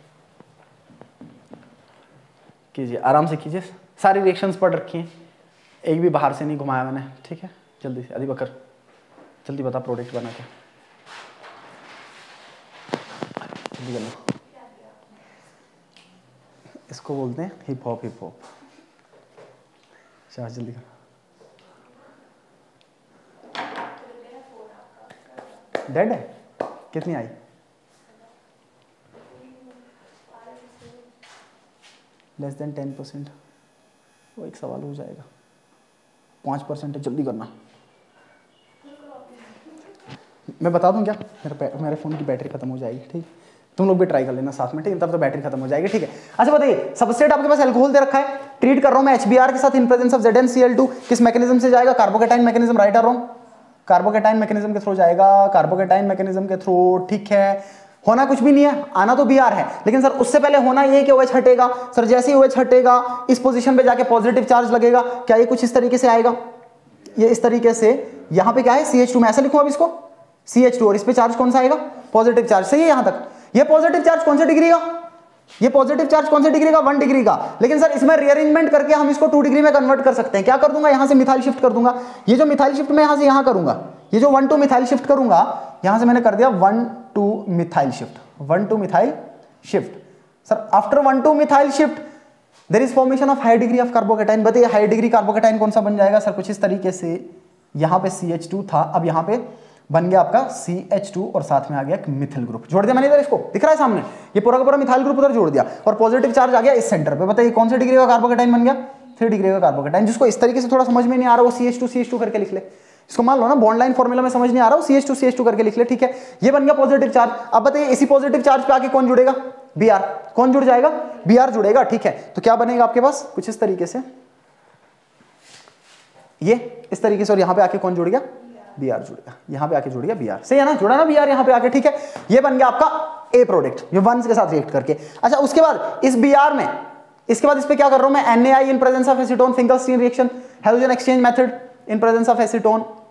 कीजिए, आराम से कीजिए, सारी रिएक्शंस पढ़ रखी हैं, एक भी बाहर से नहीं घुमाया मैंने, ठीक है। जल्दी से अली बकर जल्दी बता प्रोडक्ट बना के, जल्दी करना। इसको बोलते हैं hip hop, hip hop. Shah जल्दी कर। डेड है, कितनी आई? लेस देन टेन परसेंट, वो एक सवाल हो जाएगा। पाँच परसेंट है, जल्दी करना। मैं बता दूं क्या, मेरे मेरे फ़ोन की बैटरी खत्म हो जाएगी, ठीक। तुम लोग भी ट्राई कर लेना साथ में, ठीक है, तब तो बैटरी खत्म हो जाएगी, ठीक है। अच्छा बताइए, सबस्ट्रेट आपके पास अल्कोहल दे रखा है, ट्रीट कर रहा हूं मैं एच बी आर के साथ in presence of Z N C L two, किस मैकेनिज्म से जाएगा? कार्बोकेटाइन मैकेनिज्म, राइट और रॉन्ग? कार्बोकेटाइन मैकेनिज्म के थ्रू जाएगा, कार्बोकेटाइन मैकेनिज्म के थ्रू, ठीक है। होना कुछ भी नहीं है, आना तो बी आर है, लेकिन सर उससे पहले होना ये कि OH हटेगा। सर जैसे ही OH हटेगा, इस पोजीशन पे जाके पॉजिटिव चार्ज लगेगा, क्या ये कुछ इस तरीके से आएगा? ये इस तरीके से, यहाँ पे क्या है सी एच टू, मैं ऐसा लिखूं अब इसको सी एच टू, और इस पे चार्ज कौन सा आएगा? पॉजिटिव चार्ज, सही है यहाँ तक। ये पॉजिटिव चार्ज कौन से डिग्री का? ये पॉजिटिव चार्ज कौन से डिग्री का? वन डिग्री का। लेकिन सर इसमें रीअरेंजमेंट करके हम इसको टू डिग्री में कन्वर्ट कर सकते हैं। क्या कर दूंगा, यहाँ से मिथाइल शिफ्ट कर दूंगा। ये जो मिथाइल शिफ्ट मैं यहाँ से यहाँ करूंगा, ये जो वन टू मिथाइल शिफ्ट करूंगा, यहाँ से मैंने कर दिया one two methyl shift, one two methyl shift. Sir after one two methyl shift there is formation of high degree of carbocation. बताइए हाई डिग्री कार्बोकेटाइन कौन सा बन जाएगा? सर कुछ इस तरीके से, यहाँ पे सी एच टू था, अब यहाँ पे बन गया आपका सी एच टू और साथ में आ गया एक मिथिल ग्रुप। जोड़ दिया मैंने इधर, इसको दिख रहा है सामने, ये पूरा का पूरा मिथाइल ग्रुप उधर जोड़ दिया, और पॉजिटिव चार्ज आ गया इस सेंटर पे। बताइए कौन से डिग्री का कार्बोकेटाइन बन गया? थ्री डिग्री का कार्बोकेटाइन। जिसको इस तरीके से थोड़ा समझ में नहीं आ रहा वो C H two C H two करके लिख ले। इसको मान लो ना बॉन्ड लाइन फॉर्मूला में समझ नहीं आ रहा, C H two C H two करके लिख ले, ठीक है। ये बन गया पॉजिटिव चार्ज। अब बताइए इसी पॉजिटिव चार्ज पे आके कौन जुड़ेगा? B R. कौन जुड़ जाएगा? बी आर जुड़ेगा, ठीक है। तो क्या बनेगा आपके पास? कुछ इस तरीके से, ये इस तरीके से, और यहां पे आके कौन जुड़ गया? बी आर जुड़ गया, यहां पे आके जुड़ गया बी आर, सही है ना? जुड़ा ना बी आर यहां पे आके, ठीक है। ये बन गया आपका ए प्रोडक्ट, ये वन के साथ रिएक्ट करके। अच्छा उसके बाद इस बी आर में, इसके बाद इस पे क्या कर रहा हूं मैं? N A I in presence of acetone, single stream reaction, hydrogen exchange method in presence of acetone,